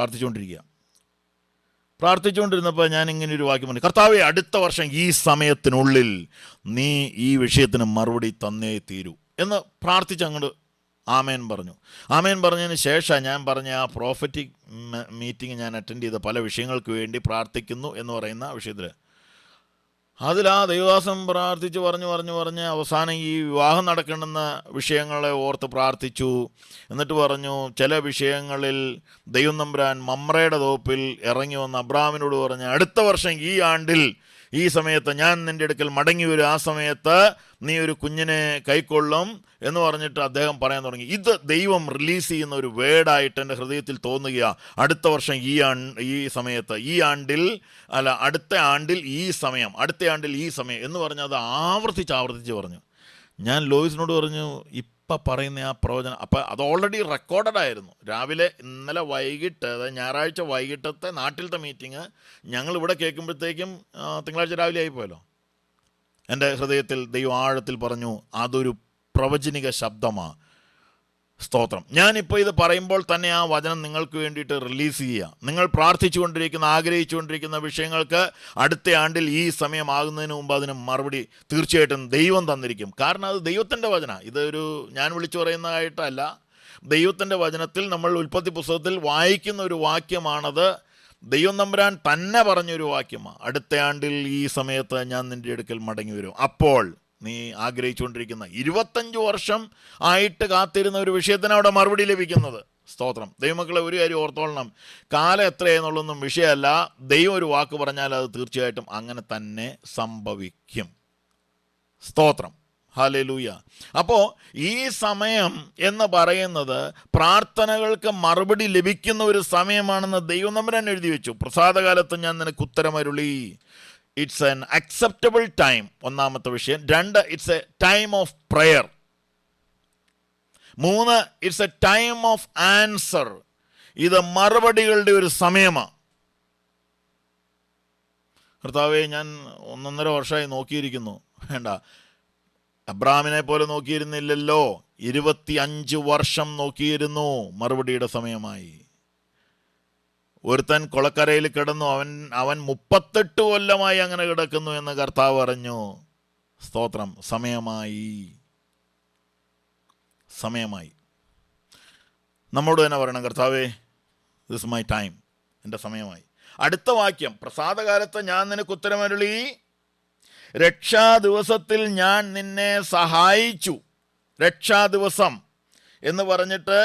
പ്രാർത്ഥിച്ചുകൊണ്ടിരുന്നപ്പോൾ ഞാൻ ഇങ്ങനെ ഒരു വാക്യം പറഞ്ഞു, കർത്താവേ, അടുത്ത വർഷം ഈ സമയത്തിനുള്ളിൽ നീ ഈ വിഷയത്തിന് മറുപടി തന്നേ തീരൂ എന്ന് പ്രാർത്ഥിച്ച് അങ്ങോട്ട് ആമേൻ പറഞ്ഞു. ആമേൻ പറഞ്ഞതിന് ശേഷം ഞാൻ പറഞ്ഞ ആ പ്രോഫറ്റിക് മീറ്റിംഗ് ഞാൻ അറ്റൻഡ് ചെയ്ത പല വിഷയങ്ങൾക്ക് വേണ്ടി പ്രാർത്ഥിക്കുന്നു എന്ന് പറയുന്ന വിഷയത്തിൽ അതിൽ ആ ദൈവദാസൻ പ്രാർത്ഥിച്ച് പറഞ്ഞ് അവസാനം ഈ വിവാഹം നടക്കണമെന്ന വിഷയങ്ങളെ ഓർത്ത് പ്രാർത്ഥിച്ചു. എന്നിട്ട് പറഞ്ഞു, ചില വിഷയങ്ങളിൽ ദൈവം തമ്പുരാൻ മമ്രയുടെ തോപ്പിൽ ഇറങ്ങി വന്ന് അബ്രാഹാമിനോട് പറഞ്ഞ്, അടുത്ത വർഷം ഈ ആണ്ടിൽ ഈ സമയത്ത് ഞാൻ നിൻ്റെ അടുക്കൽ മടങ്ങി വരും, ആ സമയത്ത് നീ ഒരു കുഞ്ഞിനെ കൈക്കൊള്ളും എന്ന് പറഞ്ഞിട്ട് അദ്ദേഹം പറയാൻ തുടങ്ങി. ഇത് ദൈവം റിലീസ് ചെയ്യുന്ന ഒരു വേർഡായിട്ട് എൻ്റെ ഹൃദയത്തിൽ തോന്നുകയാണ്. അടുത്ത വർഷം ഈ സമയത്ത്, അടുത്ത ആണ്ടിൽ ഈ സമയം എന്ന് പറഞ്ഞ് അത് ആവർത്തിച്ച് പറഞ്ഞു. ഞാൻ ലോയിസിനോട് പറഞ്ഞു, ഇപ്പം പറയുന്ന ആ പ്രവചനം, അപ്പം അത് ഓൾറെഡി റെക്കോർഡഡ് ആയിരുന്നു. രാവിലെ ഇന്നലെ വൈകിട്ട്, അതായത് ഞായറാഴ്ച വൈകിട്ടത്തെ നാട്ടിലത്തെ മീറ്റിംഗ് ഞങ്ങളിവിടെ കേൾക്കുമ്പോഴത്തേക്കും തിങ്കളാഴ്ച രാവിലെ ആയിപ്പോയല്ലോ. എൻ്റെ ഹൃദയത്തിൽ ദൈവം ആഴത്തിൽ പറഞ്ഞു, അതൊരു പ്രവചനിക ശബ്ദമാണ്. സ്തോത്രം. ഞാനിപ്പോൾ ഇത് പറയുമ്പോൾ തന്നെ ആ വചനം നിങ്ങൾക്ക് വേണ്ടിയിട്ട് റിലീസ് ചെയ്യുക. നിങ്ങൾ ആഗ്രഹിച്ചുകൊണ്ടിരിക്കുന്ന വിഷയങ്ങൾക്ക് അടുത്ത ആണ്ടിൽ ഈ സമയമാകുന്നതിന് മുമ്പ് അതിന് മറുപടി തീർച്ചയായിട്ടും ദൈവം തന്നിരിക്കും. കാരണം അത് ദൈവത്തിൻ്റെ വചനമാണ്. ഇതൊരു ഞാൻ വിളിച്ചു പറയുന്നതായിട്ടല്ല, ദൈവത്തിൻ്റെ വചനത്തിൽ നമ്മൾ ഉൽപ്പത്തി പുസ്തകത്തിൽ വായിക്കുന്ന ഒരു വാക്യമാണത്. ദൈവം തമ്പുരാൻ തന്നെ പറഞ്ഞൊരു വാക്യമാണ്. അടുത്ത ആണ്ടിൽ ഈ സമയത്ത് ഞാൻ നിൻ്റെ അടുക്കൽ മടങ്ങി വരും. അപ്പോൾ നീ ആഗ്രഹിച്ചുകൊണ്ടിരിക്കുന്ന 25 വർഷം ആയിട്ട് കാത്തിരുന്ന ഒരു വിഷയത്തിന് അവിടെ മറുപടി ലഭിക്കുന്നത്. സ്തോത്രം. ദൈവമക്കളെ, ഒരു കാര്യം ഓർത്തോളണം, കാലം എത്രയെന്നുള്ളതൊന്നും വിഷയമല്ല. ദൈവം ഒരു വാക്ക് പറഞ്ഞാൽ അത് തീർച്ചയായിട്ടും അങ്ങനെ തന്നെ സംഭവിക്കും. സ്തോത്രം. ഹല്ലേലൂയ. അപ്പോൾ ഈ സമയം എന്ന് പറയുന്നത് പ്രാർത്ഥനകൾക്ക് മറുപടി ലഭിക്കുന്ന ഒരു സമയമാണെന്ന് ദൈവം തമ്പുരാൻ എഴുതി വെച്ചു. പ്രസാദകാലത്ത് ഞാൻ നിനക്ക് ഉത്തരമരുളി. ഇറ്റ്സ് ആൻ അക്സെപ്റ്റബിൾ ടൈം, ഒന്നാമത്തെ വിഷയം. 2, it's a time of prayer. 3, it's a time of answer. ഇത് മറുപടികളുടെ ഒരു സമയമാണ്. കർത്താവേ, ഞാൻ 1.5 വർഷമായി നോക്കിയിരിക്കുന്നു. വേണ്ട, അബ്രാഹാമിനെ പോലെ നോക്കിയിരുന്നില്ലല്ലോ, 25 വർഷം നോക്കിയിരുന്നു. മറുപടിയുടെ സമയമായി. ഒരുത്തൻ കൊളക്കരയിൽ കിടന്നു, അവൻ 38 കൊല്ലമായി അങ്ങനെ കിടക്കുന്നു എന്ന് കർത്താവ് പറഞ്ഞു. സ്തോത്രം. സമയമായി. നമ്മോട് തന്നെ പറയണം, കർത്താവേ, ദിസ് മൈ ടൈം, എൻ്റെ സമയമായി. അടുത്ത വാക്യം, പ്രസാദകാലത്ത് ഞാൻ നിനക്ക് ഉത്തരമരുളി, രക്ഷാ ദിവസത്തിൽ ഞാൻ നിന്നെ സഹായിച്ചു. രക്ഷാ ദിവസം എന്ന് പറഞ്ഞിട്ട്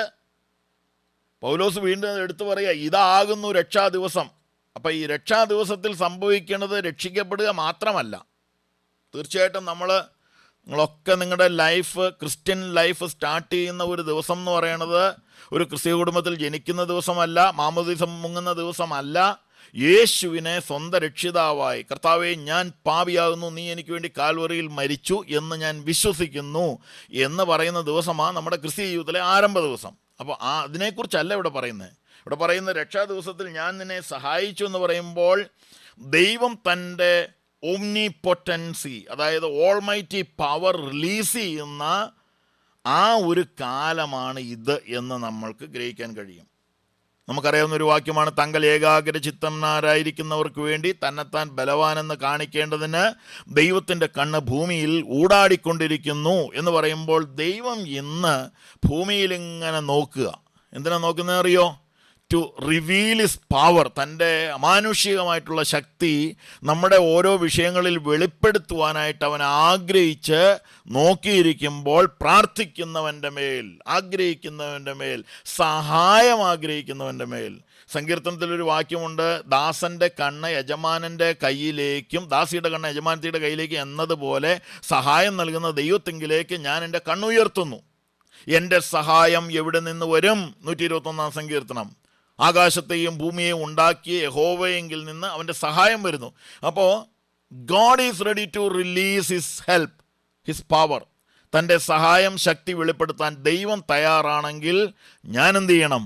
പൗലോസ് വീണ്ടും എടുത്തു പറയുക, ഇതാകുന്നു രക്ഷാ ദിവസം. അപ്പം ഈ രക്ഷാ ദിവസത്തിൽ സംഭവിക്കുന്നത് രക്ഷിക്കപ്പെടുക മാത്രമല്ല. തീർച്ചയായിട്ടും നിങ്ങളൊക്കെ നിങ്ങളുടെ ക്രിസ്ത്യൻ ലൈഫ് സ്റ്റാർട്ട് ചെയ്യുന്ന ഒരു ദിവസം എന്ന് പറയുന്നത് ഒരു ക്രിസ്തീയ കുടുംബത്തിൽ ജനിക്കുന്ന ദിവസമല്ല, മാമോദീസം മുങ്ങുന്ന ദിവസമല്ല. യേശുവിനെ സ്വന്തം രക്ഷിതാവായി, കർത്താവേ, ഞാൻ പാപിയാകുന്നു, നീ എനിക്ക് വേണ്ടി കാൽവറിയിൽ മരിച്ചു എന്ന് ഞാൻ വിശ്വസിക്കുന്നു എന്ന് പറയുന്ന ദിവസമാണ് നമ്മുടെ ക്രിസ്തീയ ജീവിതത്തിലെ ആരംഭ ദിവസം. അപ്പോൾ അതിനെക്കുറിച്ചല്ല ഇവിടെ പറയുന്ന രക്ഷാ ദിവസത്തിൽ ഞാൻ നിന്നെ സഹായിച്ചു എന്ന് പറയുമ്പോൾ ദൈവം തൻ്റെ ഓംനിപൊട്ടൻസി, അതായത് ഓൾമൈറ്റി പവർ റിലീസ് ചെയ്യുന്ന ആ ഒരു കാലമാണ് ഇത് എന്ന് നമ്മൾക്ക് ഗ്രഹിക്കാൻ കഴിയും. നമുക്കറിയാവുന്ന ഒരു വാക്യമാണ്, തങ്ങൾ ഏകാഗ്ര ചിത്തന്മാരായിരിക്കുന്നവർക്ക് വേണ്ടി തന്നെത്താൻ ബലവാനെന്ന് കാണിക്കേണ്ടതിന് ദൈവത്തിൻ്റെ കണ്ണ് ഭൂമിയിൽ ഊടാടിക്കൊണ്ടിരിക്കുന്നു എന്ന് പറയുമ്പോൾ ദൈവം ഇന്ന് ഭൂമിയിൽ ഇങ്ങനെ നോക്കുക. എന്തിനാ നോക്കുന്നത് അറിയോ? ടു റിവീൽ ഹിസ് പവർ, തൻ്റെ അമാനുഷികമായിട്ടുള്ള ശക്തി നമ്മുടെ ഓരോ വിഷയങ്ങളിൽ വെളിപ്പെടുത്തുവാനായിട്ട് അവൻ ആഗ്രഹിച്ച് നോക്കിയിരിക്കുമ്പോൾ പ്രാർത്ഥിക്കുന്നവൻ്റെ മേൽ, ആഗ്രഹിക്കുന്നവൻ്റെ മേൽ, സഹായം ആഗ്രഹിക്കുന്നവൻ്റെ മേൽ. സങ്കീർത്തനത്തിലൊരു വാക്യമുണ്ട്, ദാസൻ്റെ കണ്ണ് യജമാനൻ്റെ കയ്യിലേക്കും ദാസിയുടെ കണ്ണ് യജമാനത്തിയുടെ കയ്യിലേക്കും എന്നതുപോലെ സഹായം നൽകുന്ന ദൈവത്തെങ്കിലേക്ക് ഞാൻ എൻ്റെ കണ്ണുയർത്തുന്നു. എൻ്റെ സഹായം എവിടെ നിന്ന് വരും? 121 സങ്കീർത്തനം. ആകാശത്തെയും ഭൂമിയെയും ഉണ്ടാക്കിയ യഹോവയെങ്കിൽ നിന്ന് അവൻ്റെ സഹായം വരുന്നു. അപ്പോൾ God is ready to release his help, his power. തൻ്റെ സഹായം, ശക്തി വെളിപ്പെടുത്താൻ ദൈവം തയ്യാറാണെങ്കിൽ ഞാൻ എന്ത് ചെയ്യണം?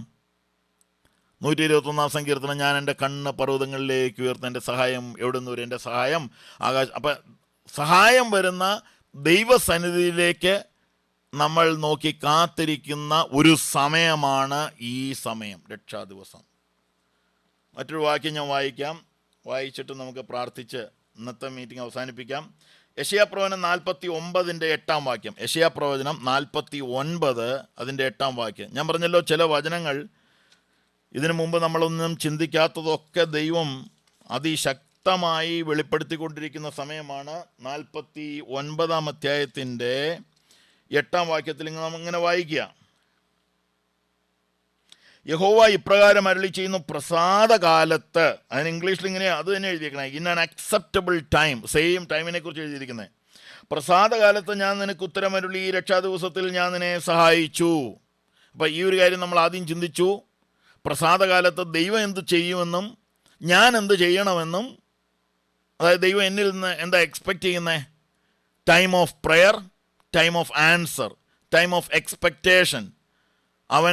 121 സങ്കീർത്തനം, ഞാൻ എൻ്റെ കണ്ണ് പർവ്വതങ്ങളിലേക്ക് ഉയർത്തുന്ന എൻ്റെ സഹായം എവിടെ നിന്ന് വരും? എൻ്റെ സഹായം ആകാശം. അപ്പം സഹായം വരുന്ന ദൈവസന്നിധിയിലേക്ക് നമ്മൾ നോക്കി കാത്തിരിക്കുന്ന ഒരു സമയമാണ് ഈ സമയം, രക്ഷാ ദിവസം. മറ്റൊരു വാക്യം ഞാൻ വായിച്ചിട്ട് നമുക്ക് പ്രാർത്ഥിച്ച് ഇന്നത്തെ മീറ്റിംഗ് അവസാനിപ്പിക്കാം. യെശയ്യാപ്രവചനം 49:8 വാക്യം. യെശയ്യാപ്രവചനം 49 അതിൻ്റെ 8 വാക്യം. ഞാൻ പറഞ്ഞല്ലോ, ചില വചനങ്ങൾ ഇതിനു മുമ്പ് നമ്മളൊന്നും ചിന്തിക്കാത്തതൊക്കെ ദൈവം അതിശക്തമായി വെളിപ്പെടുത്തിക്കൊണ്ടിരിക്കുന്ന സമയമാണ്. 49 അധ്യായത്തിൻ്റെ 8 വാക്യത്തിൽ ഇങ്ങനെ വായിക്കുക. യഹോവ ഇപ്രകാരം അരുളി ചെയ്യുന്നു, പ്രസാദകാലത്ത്, അതിന് ഇംഗ്ലീഷിൽ ഇങ്ങനെയാണ്, അത് തന്നെ എഴുതിയിരിക്കണേ, in an acceptable time, same ടൈമിനെ കുറിച്ച് എഴുതിയിരിക്കുന്നത്. പ്രസാദകാലത്ത് ഞാൻ നിനക്ക് ഉത്തരമരുളി, ഈ രക്ഷാ ദിവസത്തിൽ ഞാൻ നിന്നെ സഹായിച്ചു. അപ്പം ഈ ഒരു കാര്യം നമ്മൾ ആദ്യം ചിന്തിച്ചു. പ്രസാദകാലത്ത് ദൈവം എന്ത് ചെയ്യുമെന്നും ഞാൻ എന്ത് ചെയ്യണമെന്നും, അതായത് ദൈവം എന്നിൽ നിന്ന് എന്താ എക്സ്പെക്റ്റ് ചെയ്യുന്നത്? Time of prayer, time of answer, time of expectation. അവൻ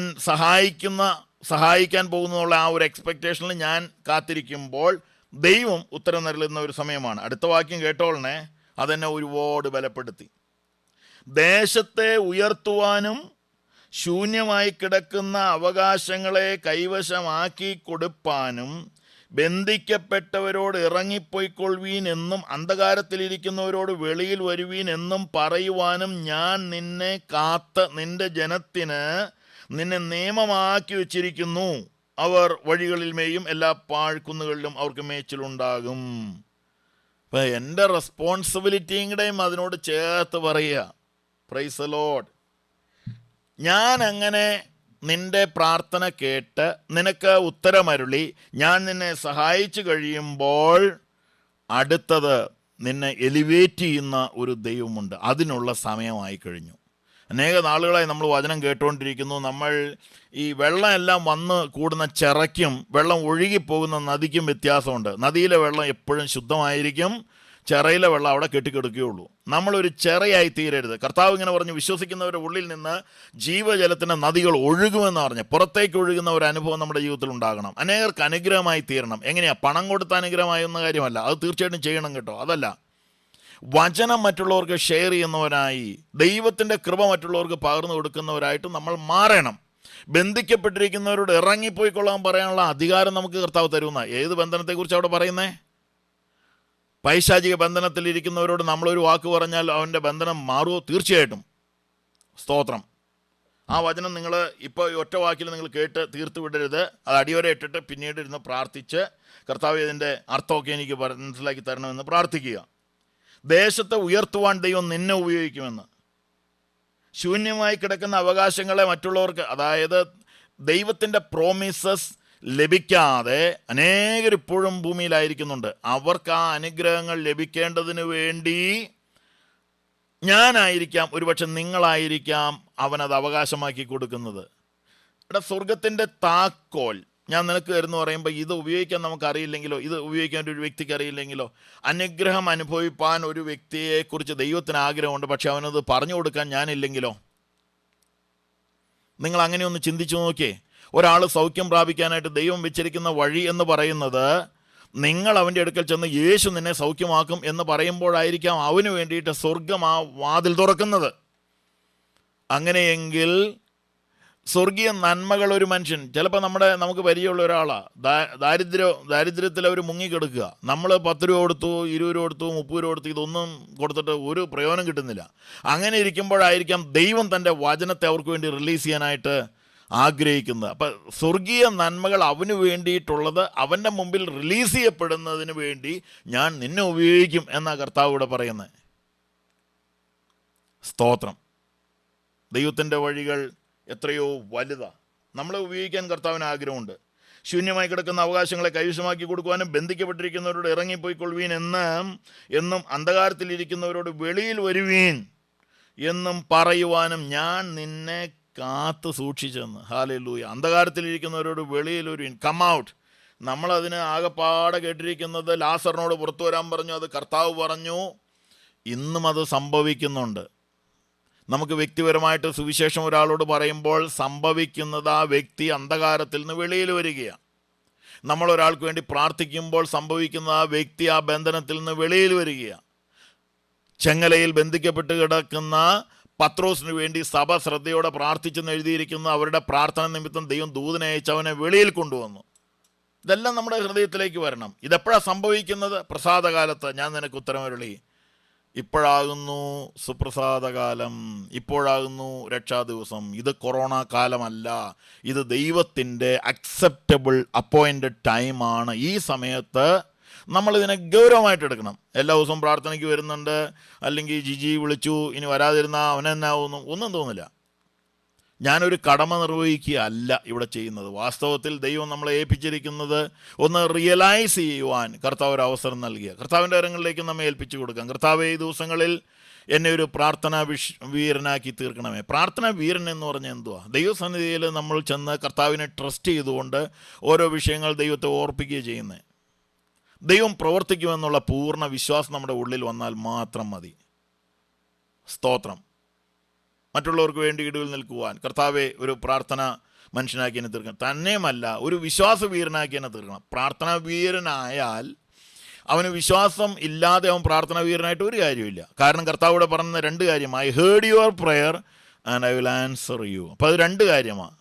സഹായിക്കാൻ പോകുന്നുള്ള ആ ഒരു എക്സ്പെക്റ്റേഷനിൽ ഞാൻ കാത്തിരിക്കുമ്പോൾ ദൈവം ഉത്തരം നൽകുന്ന ഒരു സമയമാണ്. അടുത്ത വാക്യം കേട്ടോളണേ, അതെന്നെ ഒരുപാട് ബലപ്പെടുത്തി. ദേശത്തെ ഉയർത്തുവാനും ശൂന്യമായി കിടക്കുന്ന അവകാശങ്ങളെ കൈവശമാക്കി കൊടുപ്പാനും ബന്ധിക്കപ്പെട്ടവരോട് ഇറങ്ങിപ്പോയിക്കൊള്ളുവീൻ എന്നും അന്ധകാരത്തിലിരിക്കുന്നവരോട് വെളിയിൽ വരുവീൻ എന്നും പറയുവാനും ഞാൻ നിന്നെ കാത്ത് നിന്റെ ജനത്തിന് നിന്നെ നിയമമാക്കി വച്ചിരിക്കുന്നു. അവർ വഴികളിൽ മേയും, എല്ലാ പാഴ്ക്കുന്നുകളിലും അവർക്ക് മേച്ചിലുണ്ടാകും. അപ്പം എൻ്റെ റെസ്പോൺസിബിലിറ്റിയും കൂടെയും അതിനോട് ചേർത്ത് പറയുക. Praise the Lord. ഞാൻ അങ്ങനെ നിന്റെ പ്രാർത്ഥന കേട്ട് നിനക്ക് ഉത്തരമരുളി ഞാൻ നിന്നെ സഹായിച്ചു കഴിയുമ്പോൾ അടുത്തത് നിന്നെ എലിവേറ്റ് ചെയ്യുന്ന ഒരു ദൈവമുണ്ട്. അതിനുള്ള സമയമായി കഴിഞ്ഞു. അനേക നാളുകളായി നമ്മൾ വചനം കേട്ടുകൊണ്ടിരിക്കുന്നു. നമ്മൾ ഈ വെള്ളം എല്ലാം വന്ന് കൂടുന്ന ചിറയ്ക്കും വെള്ളം ഒഴുകിപ്പോകുന്ന നദിക്കും വ്യത്യാസമുണ്ട്. നദിയിലെ വെള്ളം എപ്പോഴും ശുദ്ധമായിരിക്കും, ചിറയിലെ വെള്ളം അവിടെ കെട്ടിക്കെടുക്കുകയുള്ളൂ. നമ്മളൊരു ചിറയായി തീരരുത്. കർത്താവ് ഇങ്ങനെ പറഞ്ഞു, വിശ്വസിക്കുന്നവരുടെ ഉള്ളിൽ നിന്ന് ജീവജലത്തിൻ്റെ നദികൾ ഒഴുകുമെന്ന് പറഞ്ഞ് പുറത്തേക്ക് ഒഴുകുന്ന ഒരു അനുഭവം നമ്മുടെ ജീവിതത്തിൽ ഉണ്ടാകണം. അനേകർക്ക് അനുഗ്രഹമായി തീരണം. എങ്ങനെയാണ്? പണം കൊടുത്ത അനുഗ്രഹമായി എന്ന കാര്യമല്ല, അത് തീർച്ചയായിട്ടും ചെയ്യണം കേട്ടോ. അതല്ല, വചനം മറ്റുള്ളവർക്ക് ഷെയർ ചെയ്യുന്നവരായി, ദൈവത്തിൻ്റെ കൃപ മറ്റുള്ളവർക്ക് പകർന്നു കൊടുക്കുന്നവരായിട്ട് നമ്മൾ മാറണം. ബന്ധിക്കപ്പെട്ടിരിക്കുന്നവരോട് ഇറങ്ങിപ്പോയിക്കൊള്ളാൻ പറയാനുള്ള അധികാരം നമുക്ക് കർത്താവ് തരുന്ന. ഏത് ബന്ധനത്തെക്കുറിച്ച് അവിടെ പറയുന്നേ? പൈശാചിക ബന്ധനത്തിലിരിക്കുന്നവരോട് നമ്മളൊരു വാക്ക് പറഞ്ഞാൽ അവൻ്റെ ബന്ധനം മാറുമോ? തീർച്ചയായിട്ടും. സ്തോത്രം. ആ വചനം നിങ്ങൾ ഇപ്പോൾ ഒറ്റ വാക്കിൽ നിങ്ങൾ കേട്ട് തീർത്ത് വിടരുത്. അത് അടിയോരെ ഇട്ടിട്ട് പിന്നീട് ഇരുന്ന് പ്രാർത്ഥിച്ച് കർത്താവ് ഇതിൻ്റെ അർത്ഥമൊക്കെ എനിക്ക് മനസ്സിലാക്കി തരണമെന്ന് പ്രാർത്ഥിക്കുക. ദേശത്തെ ഉയർത്തുവാൻ ദൈവം നിന്നെ ഉപയോഗിക്കുമെന്ന്. ശൂന്യമായി കിടക്കുന്ന അവകാശങ്ങളെ മറ്റുള്ളവർക്ക്, അതായത് ദൈവത്തിൻ്റെ പ്രോമിസസ് ലഭിക്കാതെ അനേകരിപ്പോഴും ഭൂമിയിലായിരിക്കുന്നുണ്ട്. അവർക്ക് ആ അനുഗ്രഹങ്ങൾ ലഭിക്കേണ്ടതിന് വേണ്ടി ഞാനായിരിക്കാം, ഒരുപക്ഷെ നിങ്ങളായിരിക്കാം അവനത് അവകാശമാക്കി കൊടുക്കുന്നത്. ഇവിടെ സ്വർഗത്തിൻ്റെ താക്കോൽ ഞാൻ നിനക്ക് തരുന്നു പറയുമ്പോൾ ഇത് ഉപയോഗിക്കാൻ നമുക്കറിയില്ലെങ്കിലോ, ഇത് ഉപയോഗിക്കാൻ ഒരു വ്യക്തിക്ക് അറിയില്ലെങ്കിലോ, അനുഗ്രഹം അനുഭവിപ്പാൻ ഒരു വ്യക്തിയെക്കുറിച്ച് ദൈവത്തിന് ആഗ്രഹമുണ്ട്, പക്ഷെ അവനത് പറഞ്ഞു കൊടുക്കാൻ ഞാനില്ലെങ്കിലോ? നിങ്ങൾ അങ്ങനെയൊന്ന് ചിന്തിച്ചു നോക്കിയേ. ഒരാൾ സൗഖ്യം പ്രാപിക്കാനായിട്ട് ദൈവം വെച്ചിരിക്കുന്ന വഴി എന്ന് പറയുന്നത് നിങ്ങൾ അവൻ്റെ അടുക്കൽ ചെന്ന് യേശു നിന്നെ സൗഖ്യമാക്കും എന്ന് പറയുമ്പോഴായിരിക്കാം അവന് വേണ്ടിയിട്ട് സ്വർഗം ആ വാതിൽ തുറക്കുന്നത്. അങ്ങനെയെങ്കിൽ സ്വർഗീയ നന്മകൾ ഒരു മനുഷ്യൻ, ചിലപ്പോൾ നമുക്ക് പരിചയമുള്ള ഒരാളാണ്, ദാരിദ്ര്യത്തിൽ അവർ മുങ്ങിക്കിടക്കുക. നമ്മൾ 10 രൂപ കൊടുത്തു, 20 രൂപ കൊടുത്തു, 30 രൂപ കൊടുത്തു, ഇതൊന്നും കൊടുത്തിട്ട് ഒരു പ്രയോജനം കിട്ടുന്നില്ല. അങ്ങനെ ഇരിക്കുമ്പോഴായിരിക്കാം ദൈവം തൻ്റെ വചനത്തെ അവർക്ക് വേണ്ടി റിലീസ് ചെയ്യാനായിട്ട് ആഗ്രഹിക്കുന്നത്. അപ്പം സ്വർഗീയ നന്മകൾ അവന് വേണ്ടിയിട്ടുള്ളത് അവൻ്റെ മുമ്പിൽ റിലീസ് ചെയ്യപ്പെടുന്നതിന് വേണ്ടി ഞാൻ നിന്നെ ഉപയോഗിക്കും എന്നാണ് കർത്താവ് ഇവിടെ പറയുന്നത്. സ്തോത്രം. ദൈവത്തിൻ്റെ വഴികൾ എത്രയോ വലുതാണ്. നമ്മളെ ഉപയോഗിക്കാൻ കർത്താവിന് ആഗ്രഹമുണ്ട്. ശൂന്യമായി കിടക്കുന്ന അവകാശങ്ങളെ കൈവശമാക്കി കൊടുക്കുവാനും ബന്ധിക്കപ്പെട്ടിരിക്കുന്നവരോട് ഇറങ്ങിപ്പോയിക്കൊള്ളുവീൻ എന്നും അന്ധകാരത്തിലിരിക്കുന്നവരോട് വെളിയിൽ വരുവീൻ എന്നും പറയുവാനും ഞാൻ നിന്നെ കാത്തു സൂക്ഷിച്ചെന്ന്. ഹല്ലേലൂയ. അന്ധകാരത്തിലിരിക്കുന്നവരോട് വെളിയിൽ വരുവീൻ, കം ഔട്ട്. നമ്മളതിന് ആകെപ്പാടെ കേട്ടിരിക്കുന്നത് ലാസറിനോട് പുറത്തു വരാൻ പറഞ്ഞു, അത് കർത്താവ് പറഞ്ഞു. ഇന്നും അത് സംഭവിക്കുന്നുണ്ട്. നമുക്ക് വ്യക്തിപരമായിട്ട് സുവിശേഷം ഒരാളോട് പറയുമ്പോൾ സംഭവിക്കുന്നത് ആ വ്യക്തി അന്ധകാരത്തിൽ നിന്ന് വെളിയിൽ വരികയാണ്. നമ്മളൊരാൾക്ക് വേണ്ടി പ്രാർത്ഥിക്കുമ്പോൾ സംഭവിക്കുന്ന ആ വ്യക്തി ആ ബന്ധനത്തിൽ നിന്ന് വെളിയിൽ വരികയാണ്. ചെങ്ങലയിൽ ബന്ധിക്കപ്പെട്ട് കിടക്കുന്ന പത്രോസിന് വേണ്ടി സഭ ശ്രദ്ധയോടെ പ്രാർത്ഥിച്ചെന്ന് എഴുതിയിരിക്കുന്ന അവരുടെ പ്രാർത്ഥന നിമിത്തം ദൈവം ദൂതനെ അയച്ച് അവനെ വെളിയിൽ കൊണ്ടുവന്നു. ഇതെല്ലാം നമ്മുടെ ഹൃദയത്തിലേക്ക് വരണം. ഇതെപ്പോഴാണ് സംഭവിക്കുന്നത്? പ്രസാദകാലത്ത് ഞാൻ നിനക്ക് ഉത്തരമരുളി. ഇപ്പോഴാകുന്നു സുപ്രസാദകാലം, ഇപ്പോഴാകുന്നു രക്ഷാ ദിവസം. ഇത് കൊറോണ കാലമല്ല, ഇത് ദൈവത്തിൻ്റെ അക്സെപ്റ്റബിൾ അപ്പോയിൻറ്റഡ് ടൈമാണ്. ഈ സമയത്ത് നമ്മളിതിനെ ഗൗരവമായിട്ട് എടുക്കണം. എല്ലാ ദിവസവും പ്രാർത്ഥനയ്ക്ക് വരുന്നുണ്ട്, അല്ലെങ്കിൽ ജിജി വിളിച്ചു ഇനി വരാതിരുന്നാൽ അവനെന്നാവുന്നു, ഒന്നും തോന്നില്ല. ഞാനൊരു കടമ നിർവഹിക്കുകയല്ല ഇവിടെ ചെയ്യുന്നത്. വാസ്തവത്തിൽ ദൈവം നമ്മളെ ഏൽപ്പിച്ചിരിക്കുന്നത് ഒന്ന് റിയലൈസ് ചെയ്യുവാൻ കർത്താവ് ഒരു അവസരം നൽകിയ, കർത്താവിൻ്റെ കരങ്ങളിലേക്ക് നമ്മെ ഏൽപ്പിച്ചു കൊടുക്കാം. കർത്താവേ, ഈ ദിവസങ്ങളിൽ എന്നെ ഒരു പ്രാർത്ഥനാ വീരനാക്കി തീർക്കണമേ. പ്രാർത്ഥനാ വീരൻ എന്ന് പറഞ്ഞാൽ എന്തുവാ? ദൈവസന്നിധിയിൽ നമ്മൾ ചെന്ന് കർത്താവിനെ ട്രസ്റ്റ് ചെയ്തുകൊണ്ട് ഓരോ വിഷയങ്ങൾ ദൈവത്തെ ഓർപ്പിക്കുകയും ചെയ്യുന്നത്. ദൈവം പ്രവർത്തിക്കുമെന്നുള്ള പൂർണ്ണ വിശ്വാസം നമ്മുടെ ഉള്ളിൽ വന്നാൽ മാത്രം മതി. സ്തോത്രം. മറ്റുള്ളവർക്ക് വേണ്ടി ഇടവിൽ നിൽക്കുവാൻ കർത്താവെ ഒരു പ്രാർത്ഥന മനുഷ്യനാക്കി എന്നെ തീർക്കണം. തന്നെയുമല്ല, ഒരു വിശ്വാസ വീരനാക്കി എന്നെ തീർക്കണം. പ്രാർത്ഥനാ വീരനായാൽ അവന് വിശ്വാസം ഇല്ലാതെ അവൻ പ്രാർത്ഥനാ വീരനായിട്ട് ഒരു കാര്യമില്ല. കാരണം കർത്താവിടെ പറഞ്ഞ രണ്ട് കാര്യമാണ്: I heard your prayer and I will answer you. അപ്പോൾ അത് രണ്ട് കാര്യമാണ്.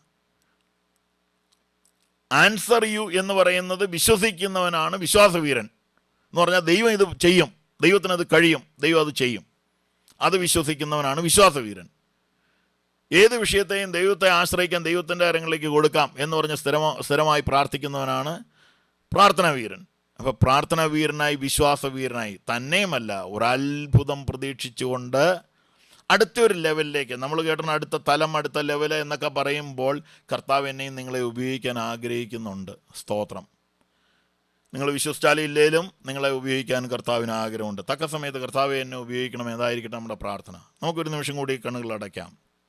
ആൻസർ യു എന്ന് പറയുന്നത് വിശ്വസിക്കുന്നവനാണ് വിശ്വാസവീരൻ എന്ന് പറഞ്ഞാൽ ദൈവം ഇത് ചെയ്യും, ദൈവത്തിനത് കഴിയും, ദൈവം അത് ചെയ്യും. അത് വിശ്വസിക്കുന്നവനാണ് വിശ്വാസവീരൻ. ഏത് വിഷയത്തെയും ദൈവത്തെ ആശ്രയിക്കാൻ, ദൈവത്തിൻ്റെ കാര്യങ്ങളിലേക്ക് കൊടുക്കാം എന്ന് പറഞ്ഞ് സ്ഥിരമായി പ്രാർത്ഥിക്കുന്നവനാണ് പ്രാർത്ഥനാവീരൻ. അപ്പോൾ പ്രാർത്ഥനാവീരനായി വിശ്വാസവീരനായി തന്നെയുമല്ല, ഒരത്ഭുതം പ്രതീക്ഷിച്ചുകൊണ്ട് അടുത്തൊരു ലെവലിലേക്ക് നമ്മൾ കേട്ട അടുത്ത തലം, അടുത്ത ലെവല് എന്നൊക്കെ പറയുമ്പോൾ കർത്താവ് എന്നെയും നിങ്ങളെ ഉപയോഗിക്കാൻ ആഗ്രഹിക്കുന്നുണ്ട്. സ്തോത്രം. നിങ്ങൾ വിശ്വസിച്ചാലും ഇല്ലേലും നിങ്ങളെ ഉപയോഗിക്കാൻ കർത്താവിന് ആഗ്രഹമുണ്ട്. തക്ക സമയത്ത് കർത്താവ് എന്നെ ഉപയോഗിക്കണം, ഏതായിരിക്കട്ടെ നമ്മുടെ പ്രാർത്ഥന. നമുക്കൊരു നിമിഷം കൂടി കണ്ണുകൾ അടയ്ക്കാം.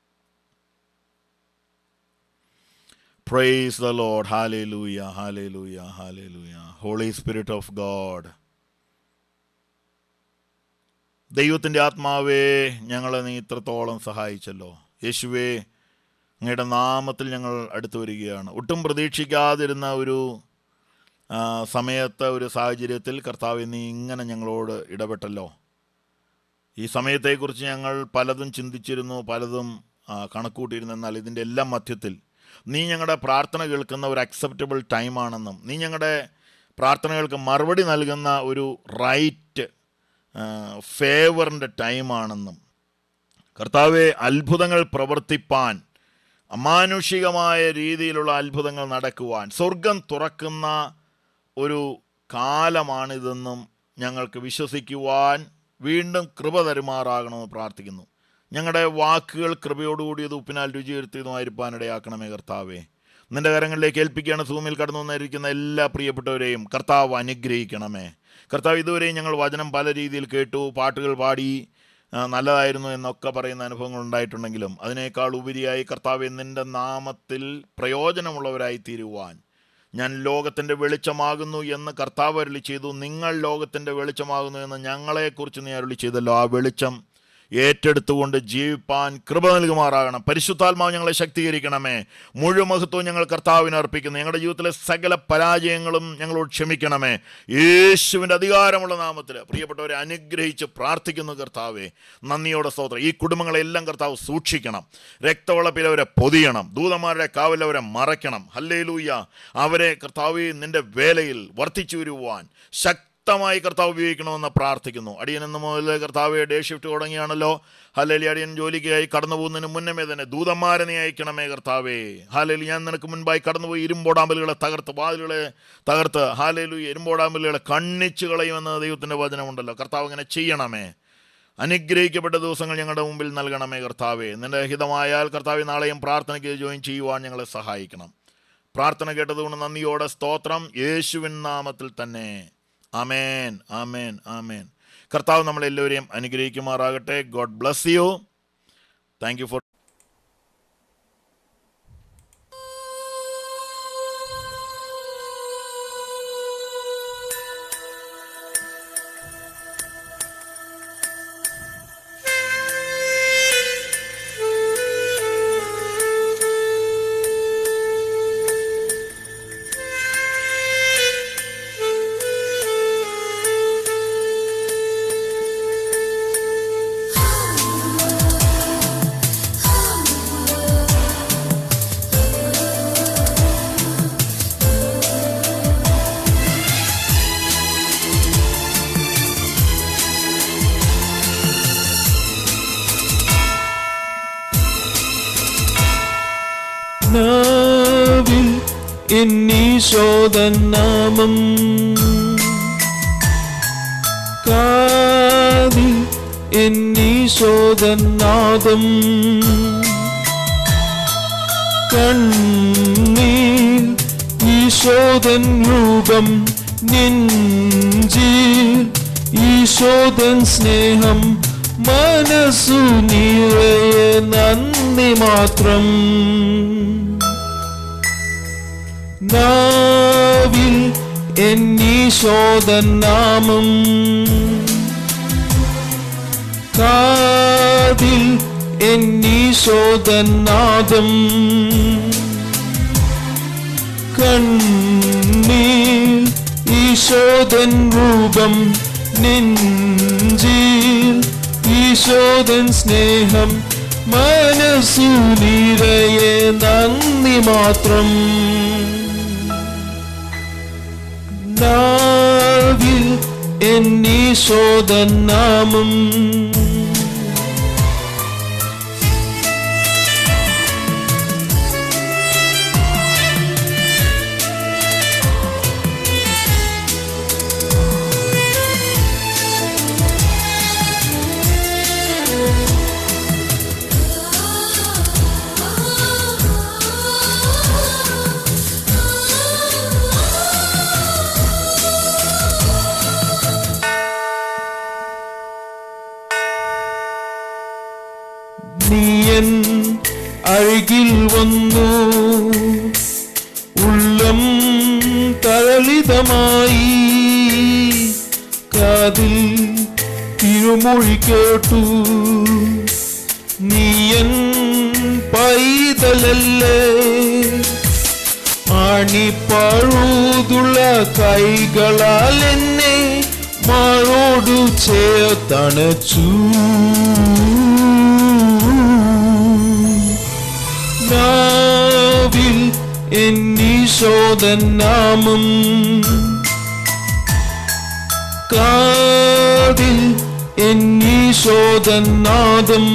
Praise the Lord. Hallelujah, hallelujah, hallelujah. Holy Spirit of God. ദൈവത്തിൻ്റെ ആത്മാവേ, ഞങ്ങളെ നീ ഇത്രത്തോളം സഹായിച്ചല്ലോ. യേശുവേ, അങ്ങയുടെ നാമത്തിൽ ഞങ്ങൾ അടുത്തു വരികയാണ്. ഒട്ടും പ്രതീക്ഷിക്കാതിരുന്ന ഒരു സമയത്ത്, ഒരു സാഹചര്യത്തിൽ കർത്താവേ നീ ഇങ്ങനെ ഞങ്ങളോട് ഇടപെട്ടല്ലോ. ഈ സമയത്തെക്കുറിച്ച് ഞങ്ങൾ പലതും ചിന്തിച്ചിരുന്നു, പലതും കണക്കൂട്ടിയിരുന്നു. എന്നാൽ ഇതിൻ്റെ എല്ലാം മധ്യത്തിൽ നീ ഞങ്ങളുടെ പ്രാർത്ഥന കേൾക്കുന്ന ഒരു അക്സെപ്റ്റബിൾ ടൈമാണെന്നും, നീ ഞങ്ങളുടെ പ്രാർത്ഥനകൾക്ക് മറുപടി നൽകുന്ന ഒരു റൈറ്റ് ഫേവറിൻ്റെ ടൈമാണെന്നും, കർത്താവെ അത്ഭുതങ്ങൾ പ്രവർത്തിപ്പാൻ, അമാനുഷികമായ രീതിയിലുള്ള അത്ഭുതങ്ങൾ നടക്കുവാൻ സ്വർഗം തുറക്കുന്ന ഒരു കാലമാണിതെന്നും ഞങ്ങൾക്ക് വിശ്വസിക്കുവാൻ വീണ്ടും കൃപ തരുമാറാകണമെന്ന് പ്രാർത്ഥിക്കുന്നു. ഞങ്ങളുടെ വാക്കുകൾ കൃപയോടുകൂടി അത് ഉപ്പിനാൽ രുചി വരുത്തിയതുമായിരിക്കാനിടയാക്കണമേ കർത്താവേ. നിൻ്റെ കരങ്ങളിലേക്ക് ഏൽപ്പിക്കുകയാണ്. സൂമിൽ കടന്നു വന്നിരിക്കുന്ന എല്ലാ പ്രിയപ്പെട്ടവരെയും കർത്താവ് അനുഗ്രഹിക്കണമേ. കർത്താവ്, ഇതുവരെയും ഞങ്ങൾ വചനം പല രീതിയിൽ കേട്ടു, പാട്ടുകൾ പാടി, നല്ലതായിരുന്നു എന്നൊക്കെ പറയുന്ന അനുഭവങ്ങൾ ഉണ്ടായിട്ടുണ്ടെങ്കിലും അതിനേക്കാൾ ഉപരിയായി കർത്താവ് നിൻ്റെ നാമത്തിൽ പ്രയോജനമുള്ളവരായി തീരുവാൻ, ഞാൻ ലോകത്തിൻ്റെ വെളിച്ചമാകുന്നു എന്ന് കർത്താവ് അരുളി ചെയ്തു. നിങ്ങൾ ലോകത്തിൻ്റെ വെളിച്ചമാകുന്നു എന്ന് ഞങ്ങളെക്കുറിച്ച് നീ അരുളി ചെയ്തല്ലോ. ആ വെളിച്ചം ഏറ്റെടുത്തുകൊണ്ട് ജീവിപ്പാൻ കൃപ നൽകുമാറാകണം. പരിശുദ്ധാത്മാവ് ഞങ്ങളെ ശക്തീകരിക്കണമേ. മുഴുവൻ മഹത്വവും ഞങ്ങൾ കർത്താവിന് അർപ്പിക്കുന്നു. ഞങ്ങളുടെ ജീവിതത്തിലെ സകല പരാജയങ്ങളും ഞങ്ങളോട് ക്ഷമിക്കണമേ. യേശുവിൻ്റെ അധികാരമുള്ള നാമത്തിൽ പ്രിയപ്പെട്ടവരെ അനുഗ്രഹിച്ച് പ്രാർത്ഥിക്കുന്നു കർത്താവേ. നന്ദിയോടെ സ്തോത്രം. ഈ കുടുംബങ്ങളെല്ലാം കർത്താവ് സൂക്ഷിക്കണം. രക്തവളപ്പിൽ അവരെ പൊതിയണം. ദൂതന്മാരുടെ കാവൽ അവരെ മറയ്ക്കണം. ഹല്ലേലൂയ. അവരെ കർത്താവേ നിൻ്റെ വേലയിൽ വർദ്ധിച്ചു വരുവാൻ ശക്തമായി കർത്താവ് ഉപയോഗിക്കണമെന്ന് പ്രാർത്ഥിക്കുന്നു. അടിയൻ എന്ന മുതൽ കർത്താവ് ഡേ ഷിഫ്റ്റ് തുടങ്ങിയാണല്ലോ. ഹല്ലേലൂയ. അടിയൻ ജോലിക്കായി കടന്നു പോകുന്നതിന് മുന്നമേ തന്നെ ദൂതന്മാരെ നീ അയക്കണമേ കർത്താവേ. ഹല്ലേലൂയ. ഞാൻ നിനക്ക് മുൻപായി കടന്നുപോയി ഇരുമ്പോടാമ്പലുകളെ തകർത്ത്, വാതിലുകളെ തകർത്ത്, ഹല്ലേലൂയ, ഇരുമ്പോടാമ്പലുകളെ കണ്ണിച്ചു കളയുമെന്ന് ദൈവത്തിൻ്റെ വചനമുണ്ടല്ലോ. കർത്താവ് അങ്ങനെ ചെയ്യണമേ. അനുഗ്രഹിക്കപ്പെട്ട ദിവസങ്ങൾ ഞങ്ങളുടെ മുമ്പിൽ നൽകണമേ കർത്താവേ. നിൻ്റെ ഹിതമായാൽ കർത്താവേ നാളെയും പ്രാർത്ഥനയ്ക്ക് ജോയിൻ ചെയ്യുവാൻ ഞങ്ങളെ സഹായിക്കണം. പ്രാർത്ഥന കേട്ടതുകൊണ്ട് നന്ദിയോടെ സ്തോത്രം. യേശുവിൻ നാമത്തിൽ തന്നെ. ആമേൻ, ആമേൻ, ആമേൻ. കർത്താവ് നമ്മളെല്ലാവരെയും അനുഗ്രഹിക്കുമാറാകട്ടെ. God bless you. Thank you for എന്നീശോദൻ നാമം കാതിൽ എന്നീശോദൻ നാദം കണ്ണീർ ഈശോദൻ രൂപം നെഞ്ചിൽ ഈശോദൻ സ്നേഹം മനസ്സു നിറയെ നന്ദി മാത്രം നാവിൽ എന്നീശോദൻ നാമം കാതിൽ എന്നീശോദൻ നാദം കണ്ണീർ ഈശോദൻ രൂപം നെഞ്ചിൽ ഈശോദൻ സ്നേഹം മനസ്സു നിറയെ നന്ദി മാത്രം നാവിൽ എന്നീശോദൻ നാമം നീയൻ അരികിൽ വന്നു ഉള്ളം തരളിതമായി കാതിൽ തിരുമൊഴി കേട്ടു നീയൻ പൈതലല്ലേ ആണിപ്പഴുതുള്ള കൈകളാൽ എന്നെ മാറോടു ചേർത്തണച്ചു നാവിൽ എന്നീശോദൻ നാമം കാതിൽ എന്നീശോദൻ നാദം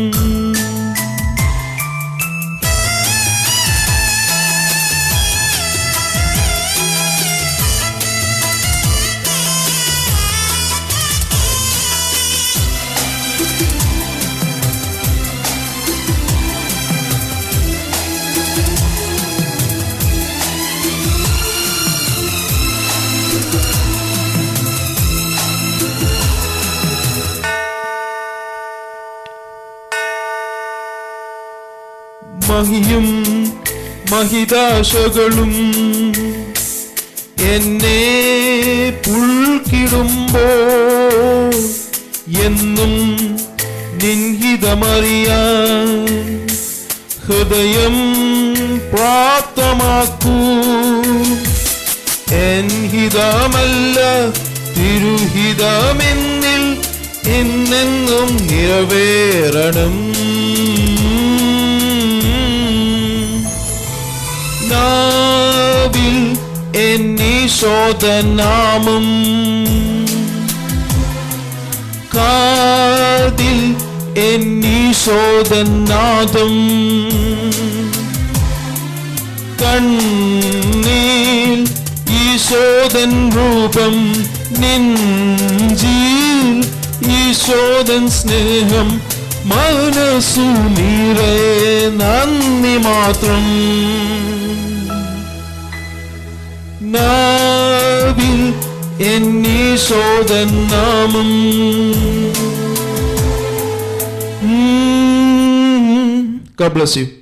മഹിയും മഹിതാശകളും എന്നെ പുൽക്കിടുമ്പോ എന്നും നിൻഹിതമറിയാൻ ഹൃദയം പ്രാപ്തമാക്കൂ എൻ ഹിതമല്ല തിരുഹിതമെന്നിൽ എന്നെന്നും നിറവേറണം നാവിൽ എന്നീശോദൻ നാമം കാതിൽ എന്നീശോദൻ നാദം കണ്ണീൽ ഈശോദൻ രൂപം നെഞ്ചിൽ ഈശോദൻ സ്നേഹം മനസ്സു നിറയെ നന്ദി മാത്രം നാവിൽ എന്നീശോദൻ നാമം God bless you.